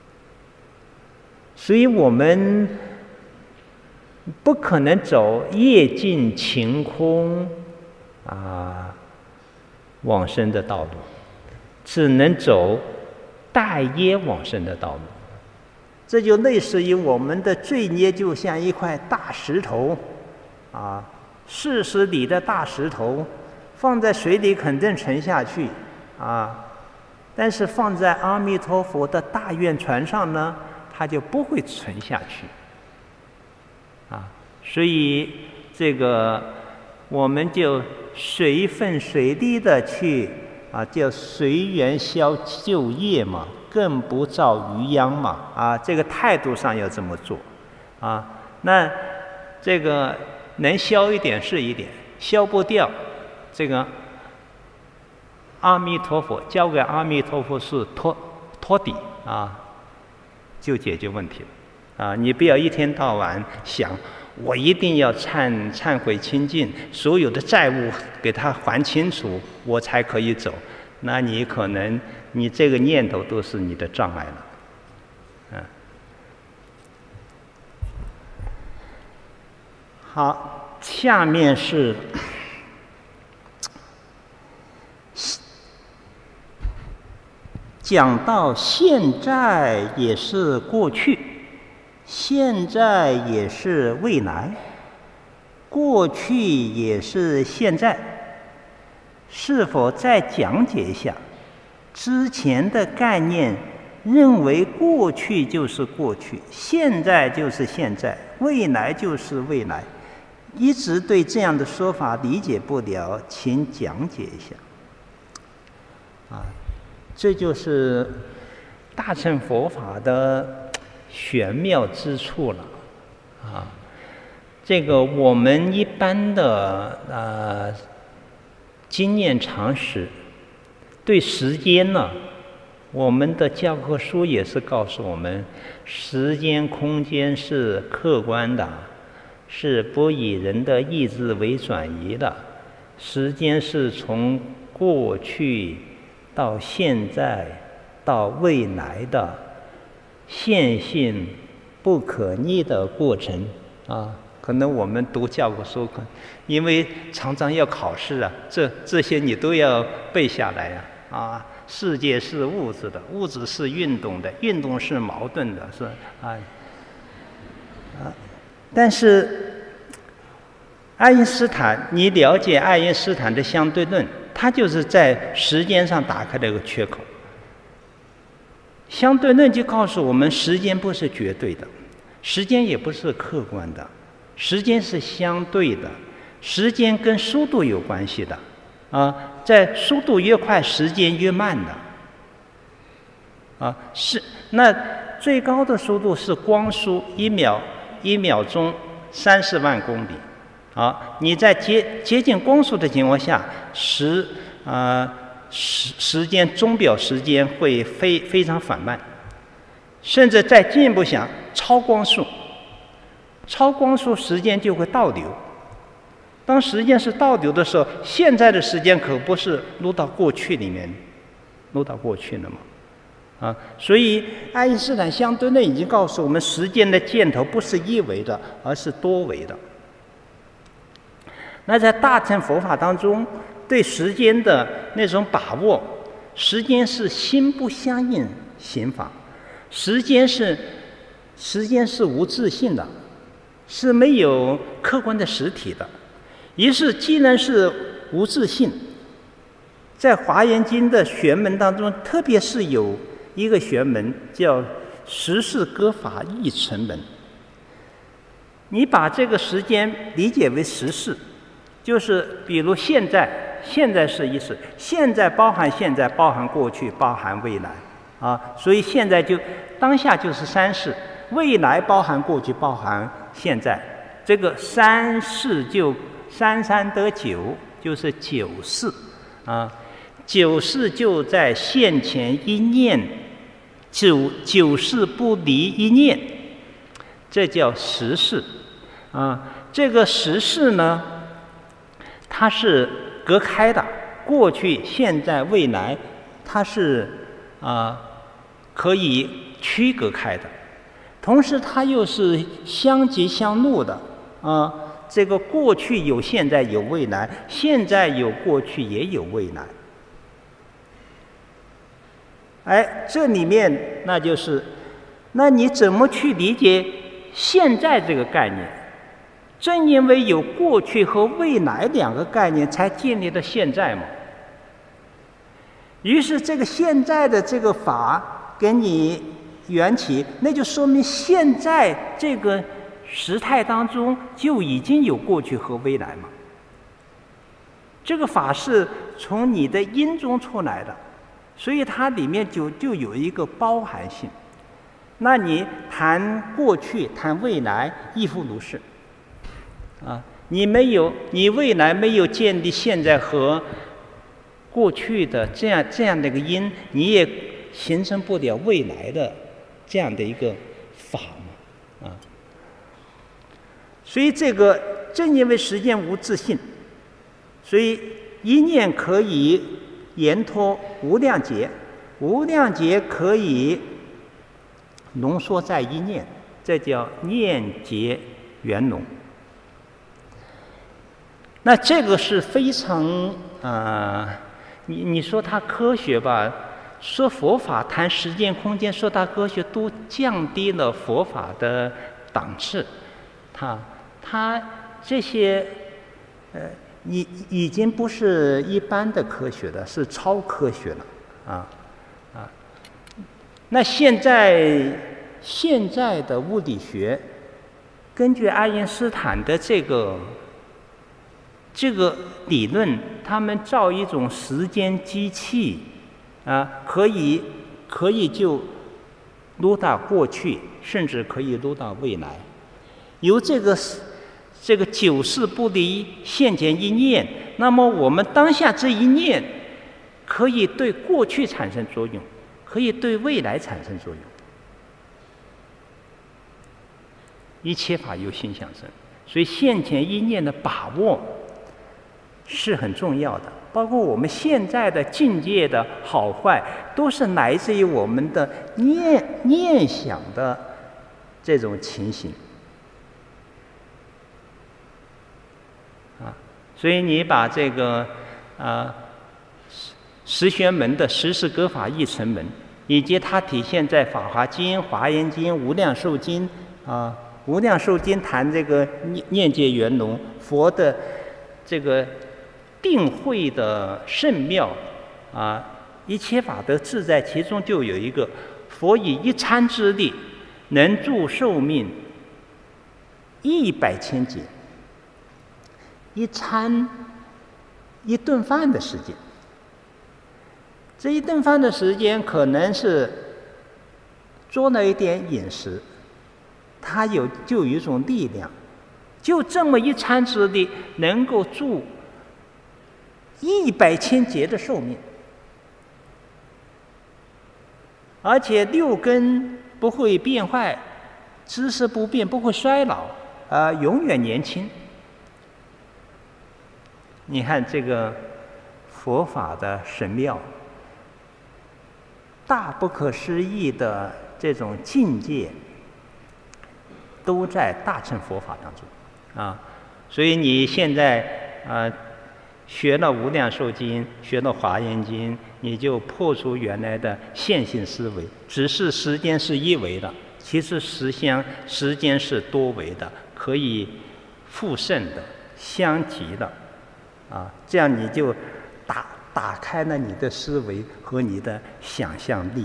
所以我们不可能走业尽晴空啊往生的道路，只能走待业往生的道路。这就类似于我们的罪孽，就像一块大石头啊，四十里的大石头，放在水里肯定沉下去啊，但是放在阿弥陀佛的大愿船上呢，它就不会沉下去。啊，所以这个我们就随分随力的去啊，叫随缘消旧业嘛，更不造余殃嘛。啊，这个态度上要这么做啊。那这个能消一点是一点，消不掉，这个阿弥陀佛交给阿弥陀佛是托托底啊，就解决问题了。啊，你不要一天到晚想我一定要忏忏悔清净，所有的债务给他还清楚，我才可以走。 那你可能你这个念头都是你的障碍了。嗯，好，下面是讲到现在也是过去，现在也是未来，过去也是现在，是否再讲解一下之前的概念？认为过去就是过去，现在就是现在，未来就是未来，一直对这样的说法理解不了，请讲解一下。啊，这就是大乘佛法的玄妙之处了。啊，这个我们一般的呃经验常识，对时间呢，我们的教科书也是告诉我们，时间空间是客观的，是不以人的意志为转移的。时间是从过去到现在到未来的线性不可逆的过程啊。可能我们读教科书，因为常常要考试啊，这这些你都要背下来呀啊。啊，世界是物质的，物质是运动的，运动是矛盾的，是啊啊。但是爱因斯坦，你了解爱因斯坦的相对论，他就是在时间上打开了一个缺口。相对论就告诉我们，时间不是绝对的，时间也不是客观的，时间是相对的，时间跟速度有关系的。啊，在速度越快，时间越慢的。啊，是那最高的速度是光速，一秒一秒钟三十万公里。啊，你在接接近光速的情况下，时啊时时间钟表时间会非非常缓慢，甚至再进一步想，超光速，超光速时间就会倒流。当时间是倒流的时候，现在的时间可不是撸到过去里面，撸到过去了嘛？啊，所以爱因斯坦相对论已经告诉我们，时间的箭头不是一维的，而是多维的。那在大乘佛法当中，对时间的那种把握，时间是心不相应行法，时间是时间是无自性的，是没有客观的实体的。于是，既然是无自性，在《华严经》的玄门当中，特别是有一个玄门叫十事割法义成门。你把这个时间理解为十事，就是比如现在，现在是一事，现在包含现在，包含过去，包含未来啊，所以现在就当下就是三事，未来包含过去，包含现在，这个三事就三三得九，就是九事啊。九事就在现前一念，九九事不离一念，这叫十事啊。这个十事呢，它是隔开的，过去、现在、未来，它是啊可以区隔开的。同时，它又是相即相怒的啊。这个过去有现在有未来，现在有过去也有未来。哎，这里面那就是，那你怎么去理解现在这个概念？正因为有过去和未来两个概念，才建立了现在嘛。于是这个现在的这个法给你缘起，那就说明现在这个时态当中就已经有过去和未来嘛。这个法是从你的因中出来的，所以它里面就就有一个包含性。那你谈过去谈未来亦复如是啊，你没有你未来没有建立现在和过去的这样这样的一个因，你也形成不了未来的这样的一个法嘛啊。所以这个正因为时间无自性，所以一念可以言托无量劫，无量劫可以浓缩在一念，这叫念劫圆融。那这个是非常啊、呃，你你说它科学吧，说佛法谈时间空间，说它科学，都降低了佛法的档次。它它这些呃，已已经不是一般的科学了，是超科学了啊啊。那现在现在的物理学，根据爱因斯坦的这个。这个理论，他们造一种时间机器，啊，可以可以就撸到过去，甚至可以撸到未来。由这个这个九世不离现前一念，那么我们当下这一念，可以对过去产生作用，可以对未来产生作用。一切法由心想生，所以现前一念的把握是很重要的，包括我们现在的境界的好坏，都是来自于我们的念念想的这种情形啊。所以你把这个啊十玄门的十事割法义成门，以及它体现在《法华经》《华严经》《无量寿经》啊，《无量寿经》谈这个念念劫圆融，佛的这个定慧的圣妙啊，一切法得自在，其中就有一个佛以一参之力，能助寿命一百千劫。一餐一顿饭的时间，这一顿饭的时间可能是做了一点饮食，它有就有一种力量，就这么一餐之力，能够助一百千劫的寿命，而且六根不会变坏，知识不变，不会衰老，啊、呃，永远年轻。你看这个佛法的神妙，大不可思议的这种境界，都在大乘佛法当中啊。所以你现在啊、呃、学了《无量寿经》，学了《华严经》，你就破除原来的线性思维，只是时间是一维的，其实实相时间是多维的，可以复胜的、相即的。啊，这样你就打打开了你的思维和你的想象力。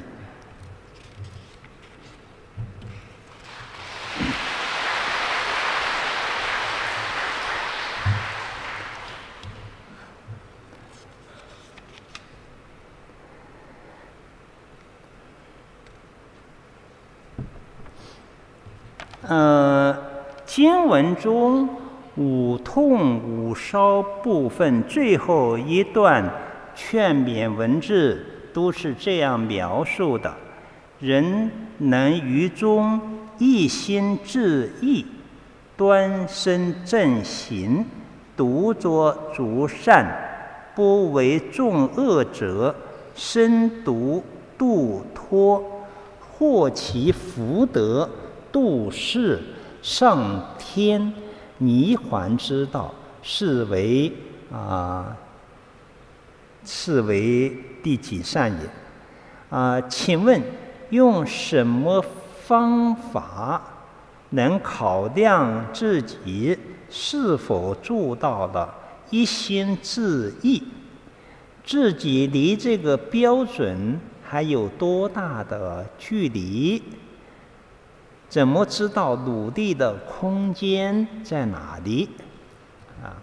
呃，经文中五痛五烧部分最后一段劝勉文字都是这样描述的：人能于中一心致意，端身正行，独作诸善，不为众恶者，身独度脱，获其福德，度世上天泥环之道，是为啊，是为第几善也？啊，请问用什么方法能考量自己是否做到了一心致意？自己离这个标准还有多大的距离？怎么知道努力的空间在哪里？啊，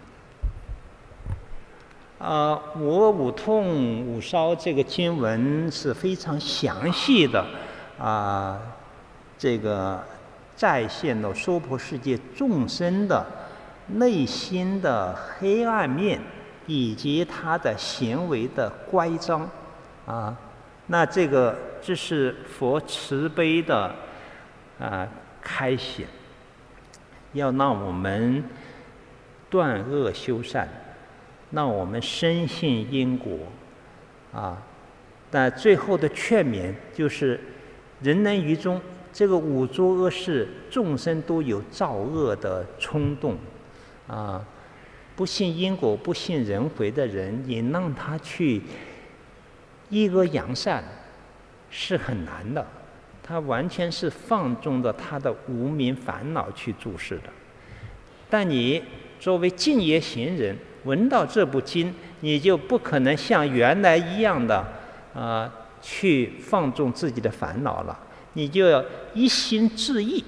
啊，我五痛五烧这个经文是非常详细的，啊，这个再现了娑婆世界众生的内心的黑暗面，以及他的行为的乖张，啊，那这个这是佛慈悲的。啊，开显，要让我们断恶修善，让我们深信因果， 啊，那最后的劝勉就是人能于中，这个五浊恶世众生都有造恶的冲动啊，不信因果不信轮回的人，你让他去抑恶扬善是很难的，他完全是放纵着他的无明烦恼去注视的。但你作为净业行人，闻到这部经，你就不可能像原来一样的啊、呃、去放纵自己的烦恼了，你就要一心致意。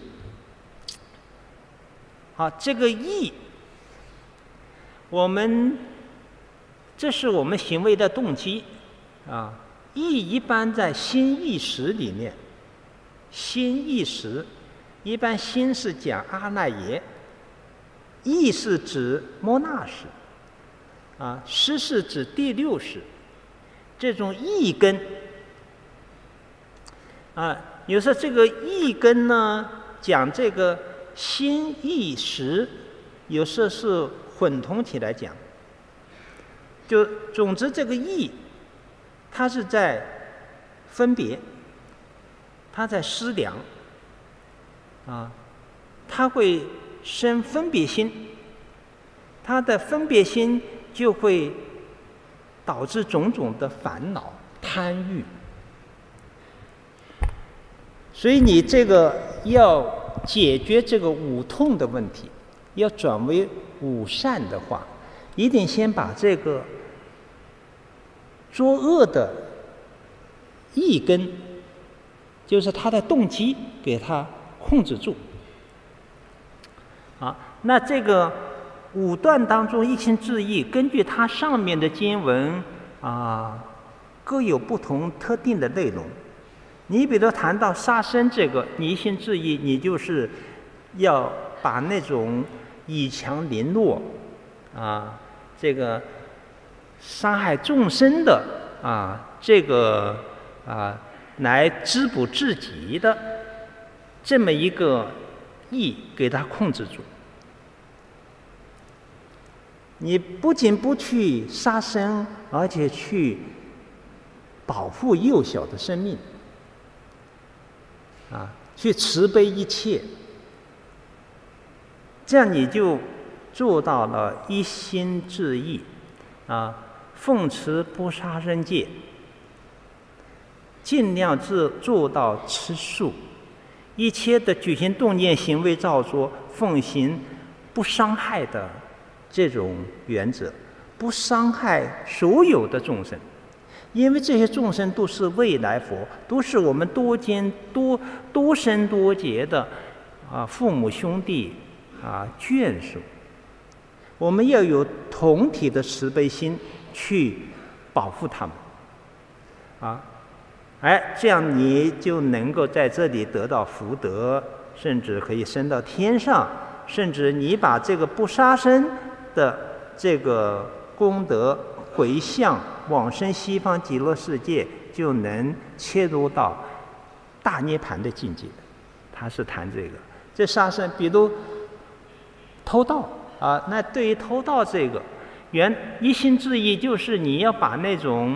好，这个意，我们这是我们行为的动机啊。意一般在心意识里面，心意识一般心是讲阿赖耶，意是指摩那识，啊，识是指第六识。这种意根啊，有时候这个意根呢，讲这个心意识，有时候是混同起来讲。就总之，这个意，它是在分别，它在思量，啊，它会生分别心，它的分别心就会导致种种的烦恼、贪欲。所以你这个要解决这个五痛的问题，要转为五善的话，一定先把这个作恶的意根，就是他的动机，给他控制住。啊，那这个五段当中一心致意，根据它上面的经文啊，各有不同特定的内容。你比如谈到杀生这个，你一心致意，你就是要把那种以强凌弱啊，这个伤害众生的啊，这个啊，来滋补自己的这么一个意，给它控制住。你不仅不去杀生，而且去保护幼小的生命，啊，去慈悲一切，这样你就做到了一心致意，啊，奉持不杀生戒，尽量自做到吃素，一切的举行动念行为造作，奉行不伤害的这种原则，不伤害所有的众生，因为这些众生都是未来佛，都是我们多间多多生多劫的啊父母兄弟啊眷属，我们要有同体的慈悲心去保护他们，啊，哎，这样你就能够在这里得到福德，甚至可以升到天上，甚至你把这个不杀生的这个功德回向往生西方极乐世界，就能切入到大涅槃的境界。他是谈这个，这杀生，比如偷盗啊，那对于偷盗这个，原一心致意就是你要把那种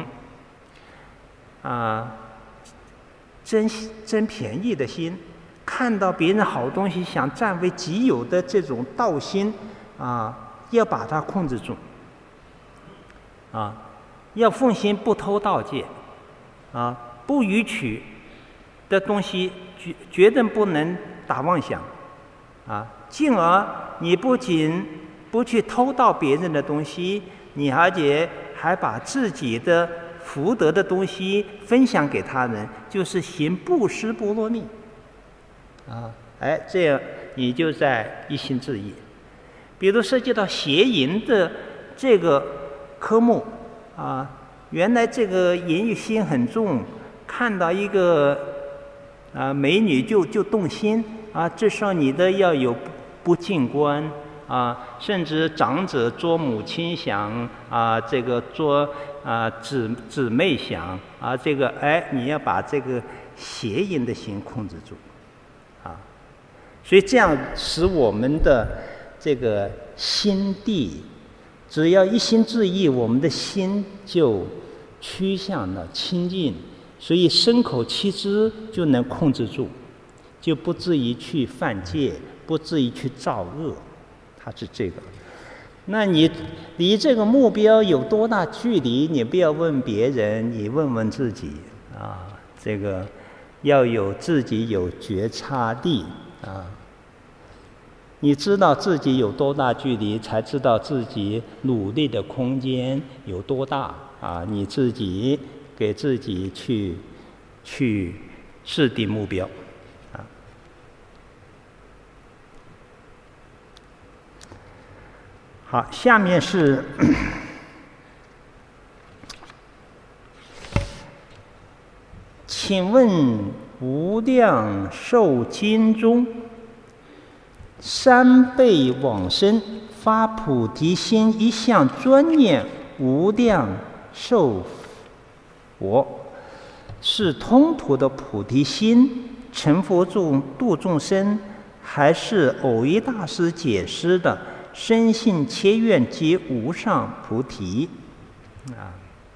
啊争争便宜的心，看到别人好东西想占为己有的这种盗心啊，要把它控制住，啊，要奉行不偷盗戒，啊，不逾取的东西绝绝对不能打妄想，啊，进而你不仅不去偷盗别人的东西，你而且还把自己的福德的东西分享给他人，就是行布施波罗蜜，啊，哎，这样你就在一心致意。比如涉及到邪淫的这个科目啊，原来这个淫欲心很重，看到一个啊美女就就动心啊，这时候你的要有不净观啊，甚至长者捉母亲想啊，这个捉啊姊姊妹想啊，这个哎你要把这个邪淫的心控制住啊，所以这样使我们的这个心地，只要一心致意，我们的心就趋向了清净，所以身口七支就能控制住，就不至于去犯戒，不至于去造恶。它是这个。那你离这个目标有多大距离？你不要问别人，你问问自己啊。这个要有自己有觉察力啊。你知道自己有多大距离，才知道自己努力的空间有多大啊！你自己给自己去去制定目标啊。好，下面是请问无量寿经中，三辈往生发菩提心，一向专念无量寿佛，是通途的菩提心，成佛众度众生，还是藕益大师解释的深信切愿及无上菩提？啊，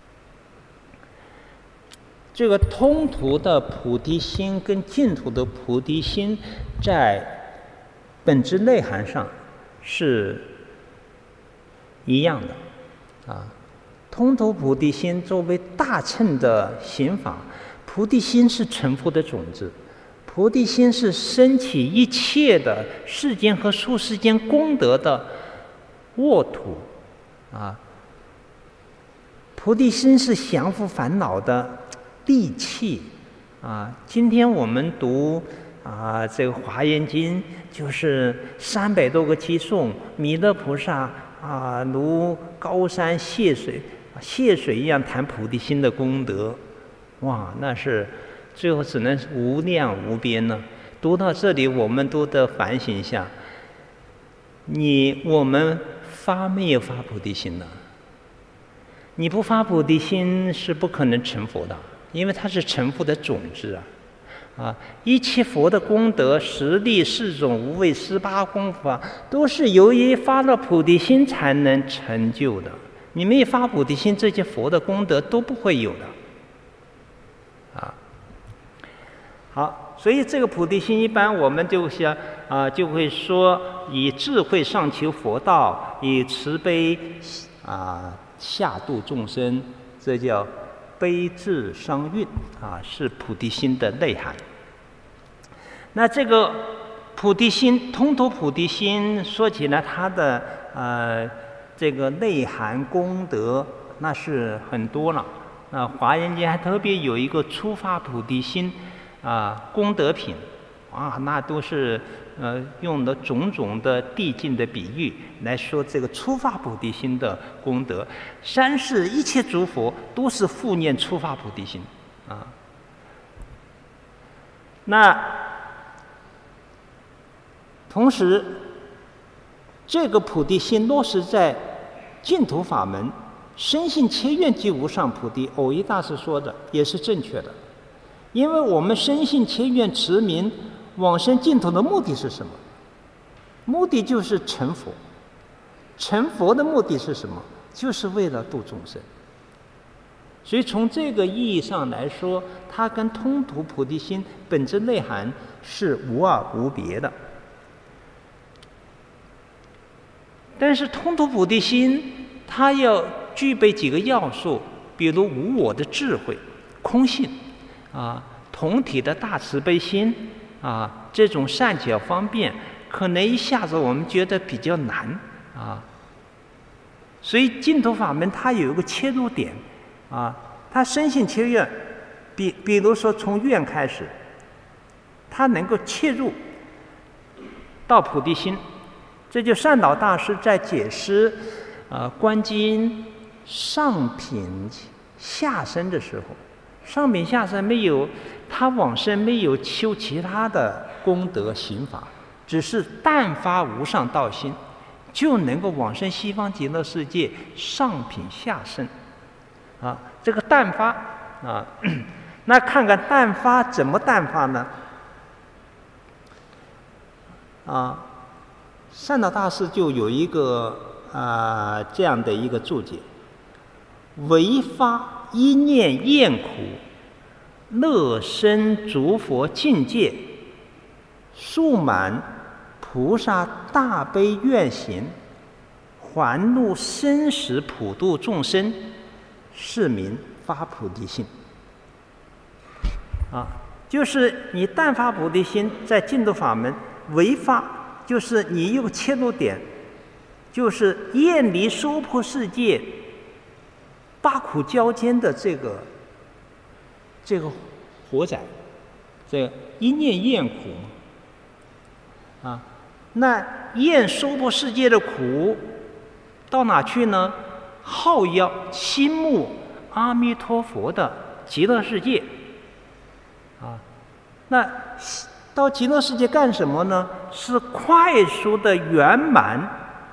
这个通途的菩提心跟净土的菩提心在本质内涵上是一样的啊。通途菩提心作为大乘的行法，菩提心是成佛的种子，菩提心是升起一切的世间和出世间功德的沃土啊。菩提心是降伏烦恼的利器啊。今天我们读啊，这个《华严经》就是三百多个偈颂，弥勒菩萨啊，如高山泻水，泻水一样谈菩提心的功德，哇，那是最后只能无量无边呢。读到这里，我们都得反省一下：你我们发没有发菩提心呢？你不发菩提心是不可能成佛的，因为它是成佛的种子啊。啊，一切佛的功德，十力、四种无畏、十八功夫啊，都是由于发了菩提心才能成就的。你没有发菩提心，这些佛的功德都不会有的。啊，好，所以这个菩提心，一般我们就想啊，就会说以智慧上求佛道，以慈悲啊下度众生，这叫悲智商运啊，是菩提心的内涵。那这个菩提心，通途菩提心，说起来它的呃这个内涵功德那是很多了。那华严经还特别有一个初发菩提心啊功德品啊，那都是呃用的种种的递进的比喻来说这个初发菩提心的功德。三世一切诸佛都是护念初发菩提心啊。那同时，这个菩提心落实在净土法门，深信切愿即无上菩提，藕益大师说的也是正确的。因为我们深信切愿持名往生净土的目的是什么？目的就是成佛。成佛的目的是什么？就是为了度众生。所以从这个意义上来说，它跟通途菩提心本质内涵是无二无别的。但是通途菩提心它要具备几个要素，比如无我的智慧、空性啊，同体的大慈悲心啊，这种善巧方便，可能一下子我们觉得比较难啊。所以净土法门它有一个切入点啊，它深信切愿，比比如说从愿开始，它能够切入到菩提心。这就善导大师在解释呃观经上品下生的时候，上品下生没有他往生没有修其他的功德行法，只是但发无上道心，就能够往生西方极乐世界上品下生啊。这个但发啊，那看看但发怎么但发呢？啊。善导大师就有一个啊、呃、这样的一个注解：唯发一念厌苦，乐生诸佛境界，速满菩萨大悲愿行，还入生死普度众生，是名发菩提心。啊，就是你但发菩提心，在净土法门为发，就是你用切入点，就是厌离娑婆世界八苦交煎的这个这个火灾，这个一念厌苦啊，那厌娑婆世界的苦到哪去呢？好要心慕阿弥陀佛的极乐世界啊，那到极乐世界干什么呢？是快速的圆满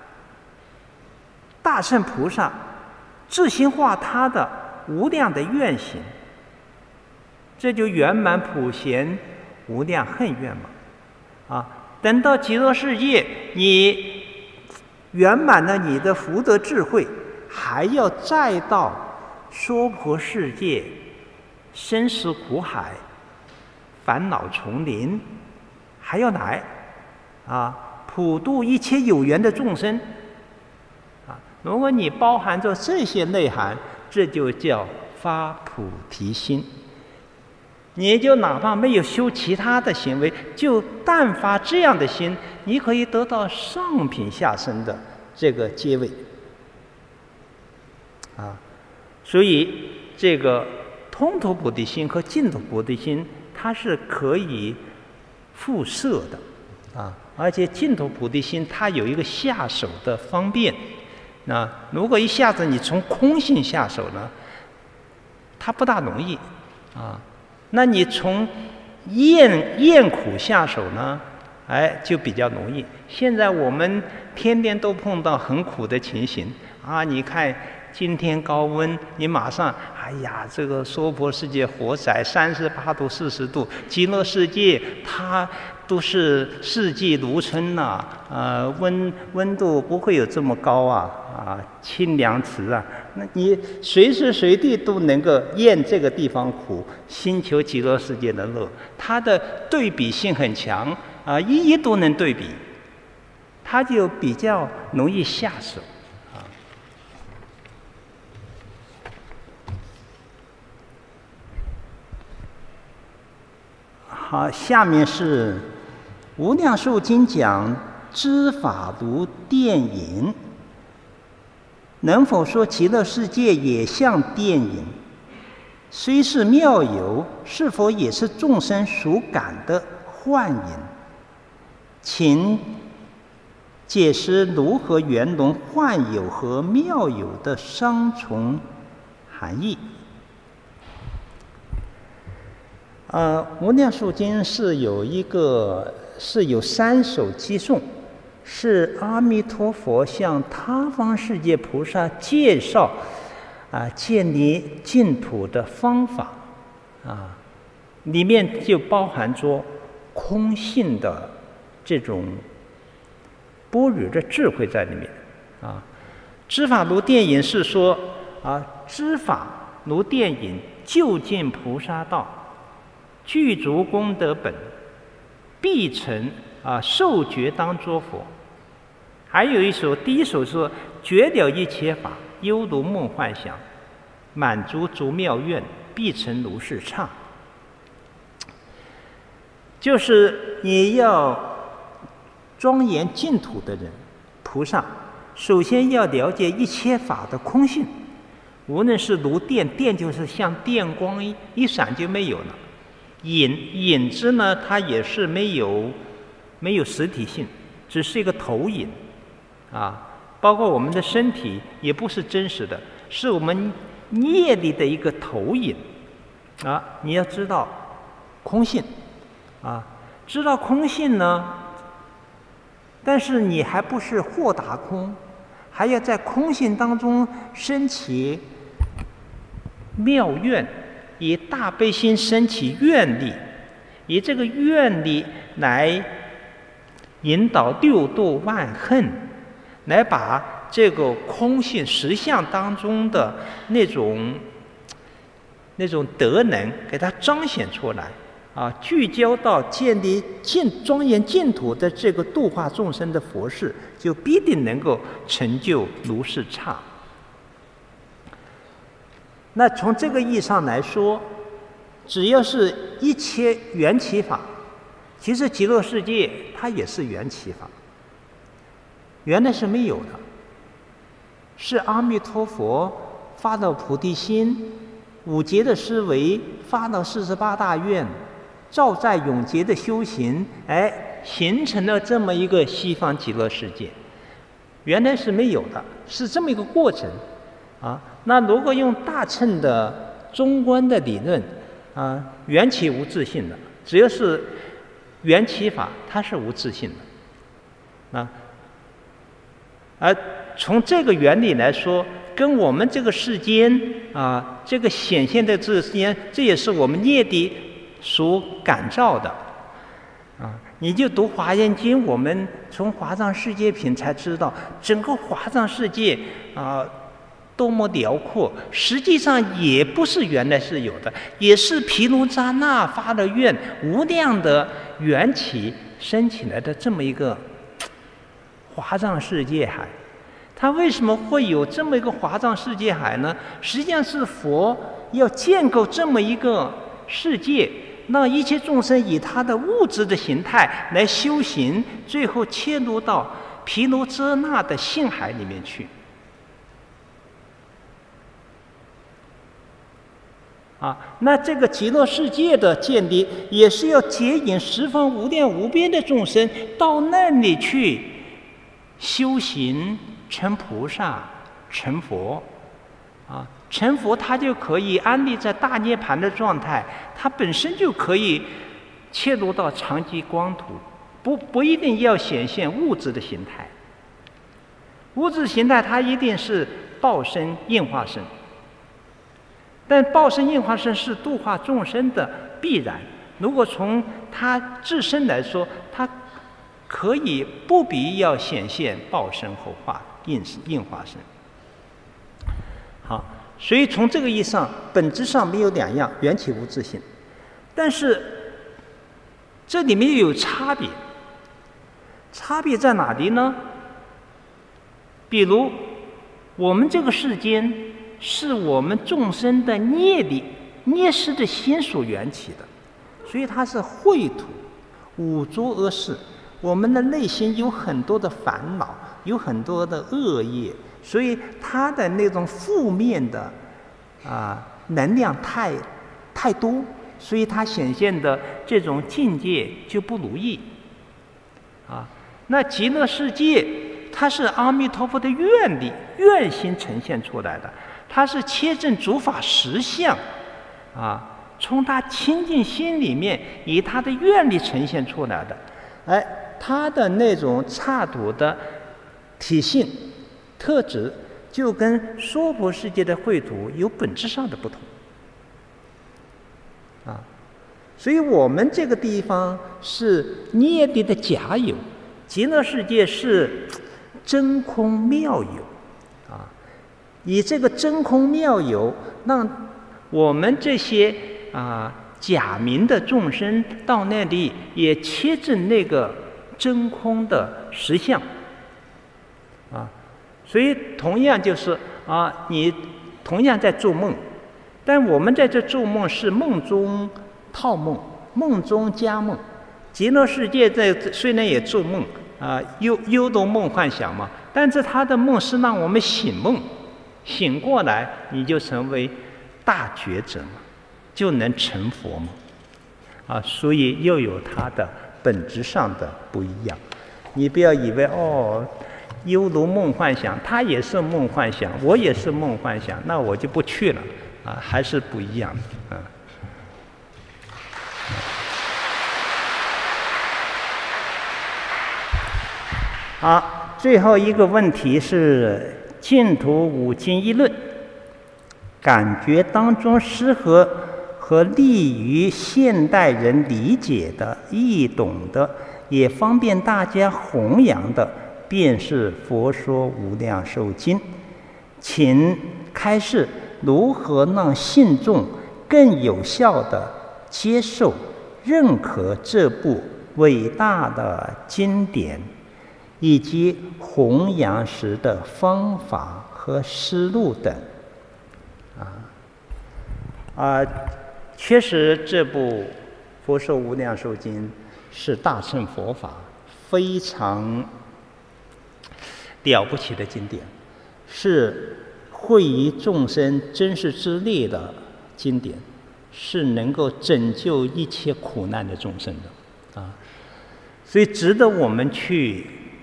大乘菩萨自心化他的无量的愿行，这就圆满普贤无量恨愿嘛。啊，等到极乐世界，你圆满了你的福德智慧，还要再到娑婆世界生死苦海、烦恼丛林，还要来啊，普度一切有缘的众生。如果你包含着这些内涵，这就叫发菩提心。你就哪怕没有修其他的行为，就但发这样的心，你可以得到上品下生的这个阶位啊。所以这个通途菩提心和净土菩提心，它是可以互摄的啊。而且净土菩提心它有一个下手的方便。那如果一下子你从空性下手呢，它不大容易啊。那你从厌厌苦下手呢，哎，就比较容易。现在我们天天都碰到很苦的情形啊，你看今天高温，你马上哎呀，这个娑婆世界火灾三十八度、四十度，极乐世界它都是四季如春呐、啊，呃，温温度不会有这么高啊，啊，清凉池啊，那你随时随地都能够厌这个地方苦，心求极乐世界的乐，它的对比性很强啊，一一都能对比，它就比较容易下手啊。好，下面是《无量寿经》讲知法如电影，能否说极乐世界也像电影？虽是妙有，是否也是众生所感的幻影？请解释如何圆融幻有和妙有的双重含义。呃，《无量寿经》是有一个是有三首偈颂，是阿弥陀佛向他方世界菩萨介绍啊建立净土的方法啊，里面就包含着空性的这种般若的智慧在里面啊。知法如电影是说啊，知法如电影，究竟菩萨道。具足功德本，必成啊受觉当作佛。还有一首，第一首说绝了一切法，犹如梦幻想，满足足妙愿，必成如是刹。就是你要庄严净土的人，菩萨首先要了解一切法的空性，无论是如电，电就是像电光一一闪就没有了。影影子呢，它也是没有没有实体性，只是一个投影啊。包括我们的身体也不是真实的，是我们业力的一个投影啊。你要知道空性啊，知道空性呢，但是你还不是豁达空，还要在空性当中升起妙愿。以大悲心升起愿力，以这个愿力来引导六度万恨，来把这个空性实相当中的那种那种德能给它彰显出来啊，聚焦到建立净庄严净土的这个度化众生的佛事，就必定能够成就如是刹。那从这个意义上来说，只要是一切缘起法，其实极乐世界它也是缘起法，原来是没有的，是阿弥陀佛发到菩提心，五劫的思维发到四十八大愿，照在永劫的修行，哎，形成了这么一个西方极乐世界。原来是没有的，是这么一个过程啊。那如果用大乘的中观的理论啊，缘起无自性的，只要是缘起法，它是无自性的啊。而从这个原理来说，跟我们这个世间啊，这个显现的这世间，这也是我们业力所感召的啊。你就读《华严经》，我们从华藏世界品才知道，整个华藏世界啊多么辽阔，实际上也不是原来是有的，也是毗卢遮那发的愿，无量的缘起生起来的这么一个华藏世界海。它为什么会有这么一个华藏世界海呢？实际上是佛要建构这么一个世界，让一切众生以他的物质的形态来修行，最后切入到毗卢遮那的性海里面去。啊，那这个极乐世界的建立，也是要接引十方无量无边的众生到那里去修行，成菩萨，成佛。啊，成佛他就可以安立在大涅槃的状态，他本身就可以切入到常寂光土，不不一定要显现物质的形态。物质形态它一定是报身应化身。但报身应化身是度化众生的必然。如果从他自身来说，他可以不必要显现报身后化应应化身。好，所以从这个意义上，本质上没有两样，缘起无自性。但是这里面又有差别，差别在哪里呢？比如我们这个世间，是我们众生的业力、孽识的心所缘起的，所以它是秽土、污浊而逝。我们的内心有很多的烦恼，有很多的恶业，所以它的那种负面的啊能量太太多，所以它显现的这种境界就不如意啊。那极乐世界，它是阿弥陀佛的愿力、愿心呈现出来的。它是切证诸法实相，啊，从他清净心里面以他的愿力呈现出来的，哎，他的那种刹土的体性特质，就跟娑婆世界的秽土有本质上的不同，啊，所以我们这个地方是涅槃的假有，极乐世界是真空妙有。以这个真空妙有，让我们这些啊假名的众生到那里也切证那个真空的实相啊。所以同样就是啊，你同样在做梦，但我们在这做梦是梦中套梦，梦中加梦。极乐世界在虽然也做梦啊，幽幽动梦幻想嘛，但是他的梦是让我们醒梦。醒过来，你就成为大觉者嘛，就能成佛嘛，啊，所以又有它的本质上的不一样。你不要以为哦，犹如梦幻想，他也是梦幻想，我也是梦幻想，那我就不去了啊，还是不一样的啊。好，最后一个问题是。净土五经一论，感觉当中适合和利于现代人理解的、易懂的，也方便大家弘扬的，便是《佛说无量寿经》。请开示如何让信众更有效地接受、认可这部伟大的经典，以及弘扬时的方法和思路等。啊啊，确实这部《佛说无量寿经》是大乘佛法非常了不起的经典，是惠于众生真实之力的经典，是能够拯救一切苦难的众生的啊，所以值得我们去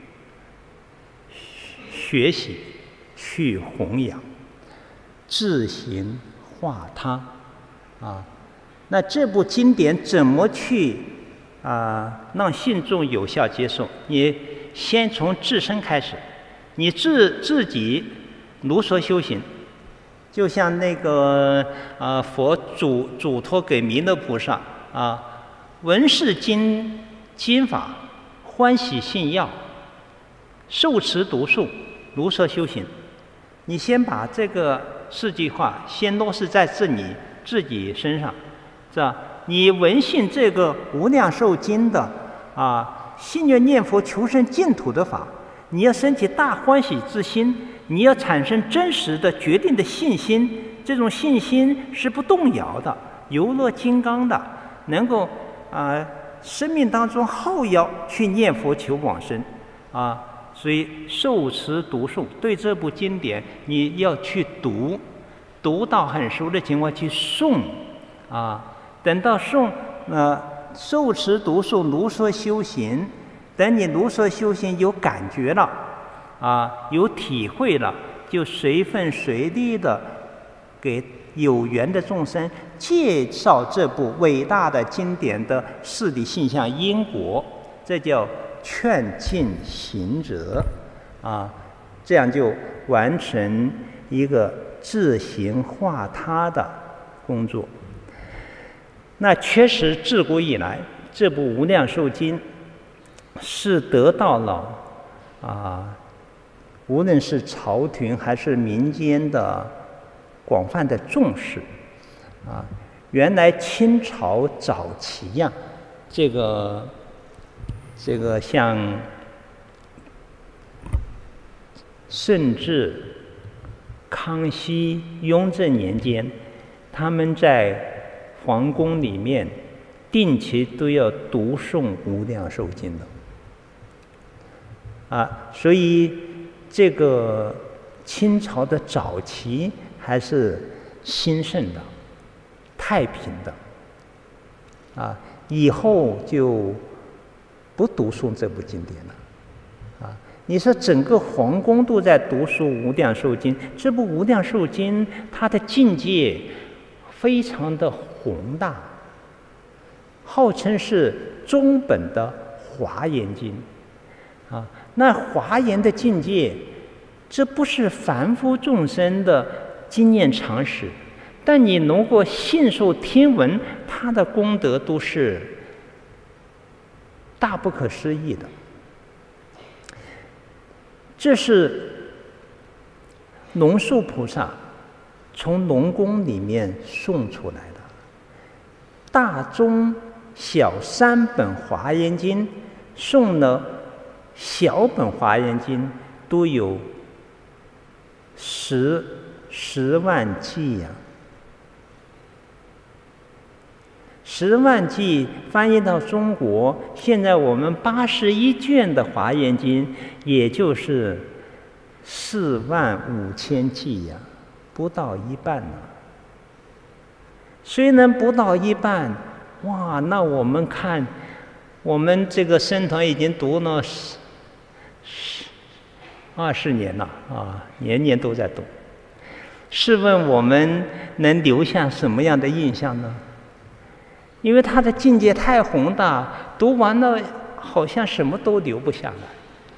学习、去弘扬，自行化他啊。那这部经典怎么去啊让信众有效接受？你先从自身开始，你自自己如所修行，就像那个啊佛嘱嘱托给弥勒菩萨啊，闻是经经法，欢喜信要，受持读诵，如所修行。你先把这个四句话先落实在自己自己身上，是吧？你闻信这个无量寿经的啊，信愿念佛求生净土的法，你要升起大欢喜之心，你要产生真实的决定的信心，这种信心是不动摇的，犹若金刚的，能够啊生命当中耗要去念佛求往生啊。所以受持读诵，对这部经典你要去读，读到很熟的情况去诵啊。等到诵呃受持读诵如所修行，等你如所修行有感觉了啊，有体会了，就随分随力的给有缘的众生介绍这部伟大的经典的事理现象因果，这叫劝进行者啊，这样就完成一个自行化他的工作。那确实自古以来，这部无量寿经是得到了啊，无论是朝廷还是民间的广泛的重视啊。原来清朝早期呀、啊，这个这个像顺治、康熙、雍正年间，他们在皇宫里面定期都要读诵无量寿经的啊，所以这个清朝的早期还是兴盛的、太平的啊，以后就不读诵这部经典了啊。你说整个皇宫都在读诵无量寿经，这部无量寿经它的境界非常的宏大，号称是中本的华严经啊。那华严的境界，这不是凡夫众生的经验常识，但你如果信受听闻，它的功德都是大不可思议的。这是龙树菩萨从龙宫里面送出来的大中小三本华严经，送了小本华严经都有十十万计呀、啊，十万计翻译到中国，现在我们八十一卷的华严经，也就是四万五千计呀、啊，不到一半呢。虽然不到一半，哇，那我们看，我们这个僧团已经读了十十二十年了啊，年年都在读。试问我们能留下什么样的印象呢？因为他的境界太宏大，读完了好像什么都留不下来。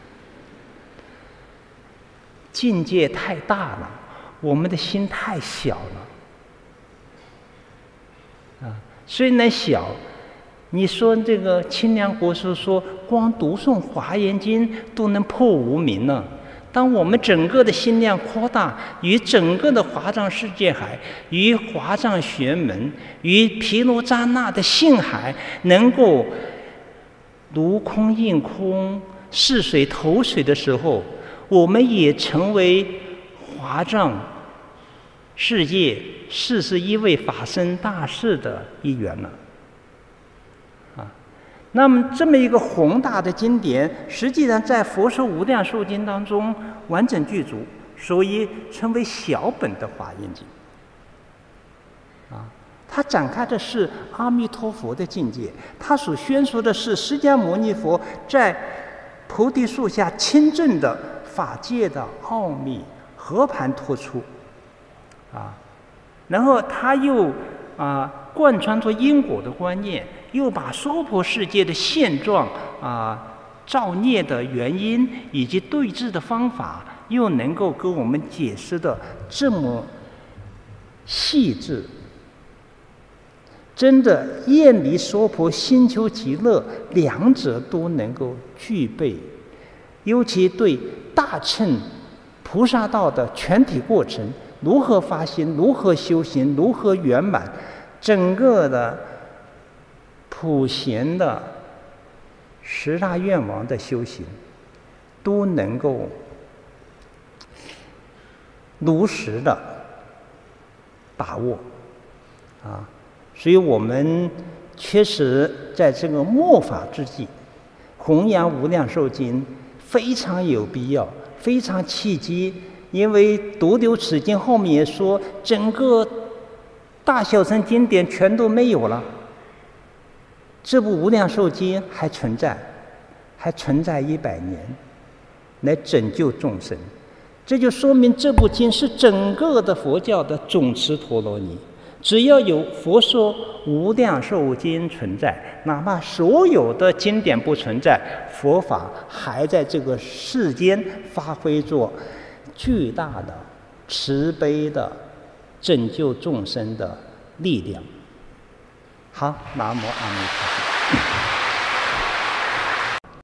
境界太大了，我们的心太小了。啊，虽然小，你说这个清凉国师说，光读诵华严经都能破无明了， 当我们整个的心量扩大，与整个的华藏世界海、与华藏玄门、与毗卢遮那的性海能够如空应空、似水投水的时候，我们也成为华藏世界四十一位法身大士的一员了。啊，那么这么一个宏大的经典，实际上在《佛说无量寿经》当中完整具足，所以称为小本的华严经。啊，它展开的是阿弥陀佛的境界，它所宣说的是释迦牟尼佛在菩提树下亲证的法界的奥秘和盘托出。啊，然后他又啊贯穿出因果的观念，又把娑婆世界的现状啊、造孽的原因以及对治的方法，又能够给我们解释的这么细致，真的厌离娑婆，心求极乐，两者都能够具备。尤其对大乘菩萨道的全体过程，如何发心，如何修行，如何圆满，整个的普贤的十大愿王的修行，都能够如实的把握啊。所以我们确实在这个末法之际，弘扬无量寿经非常有必要，非常契机。因为独留此经后面也说，整个大小乘经典全都没有了，这部无量寿经还存在，还存在一百年，来拯救众生。这就说明这部经是整个的佛教的总持陀罗尼。只要有佛说无量寿经存在，哪怕所有的经典不存在，佛法还在这个世间发挥作巨大的慈悲的拯救众生的力量。好，南无阿弥陀佛。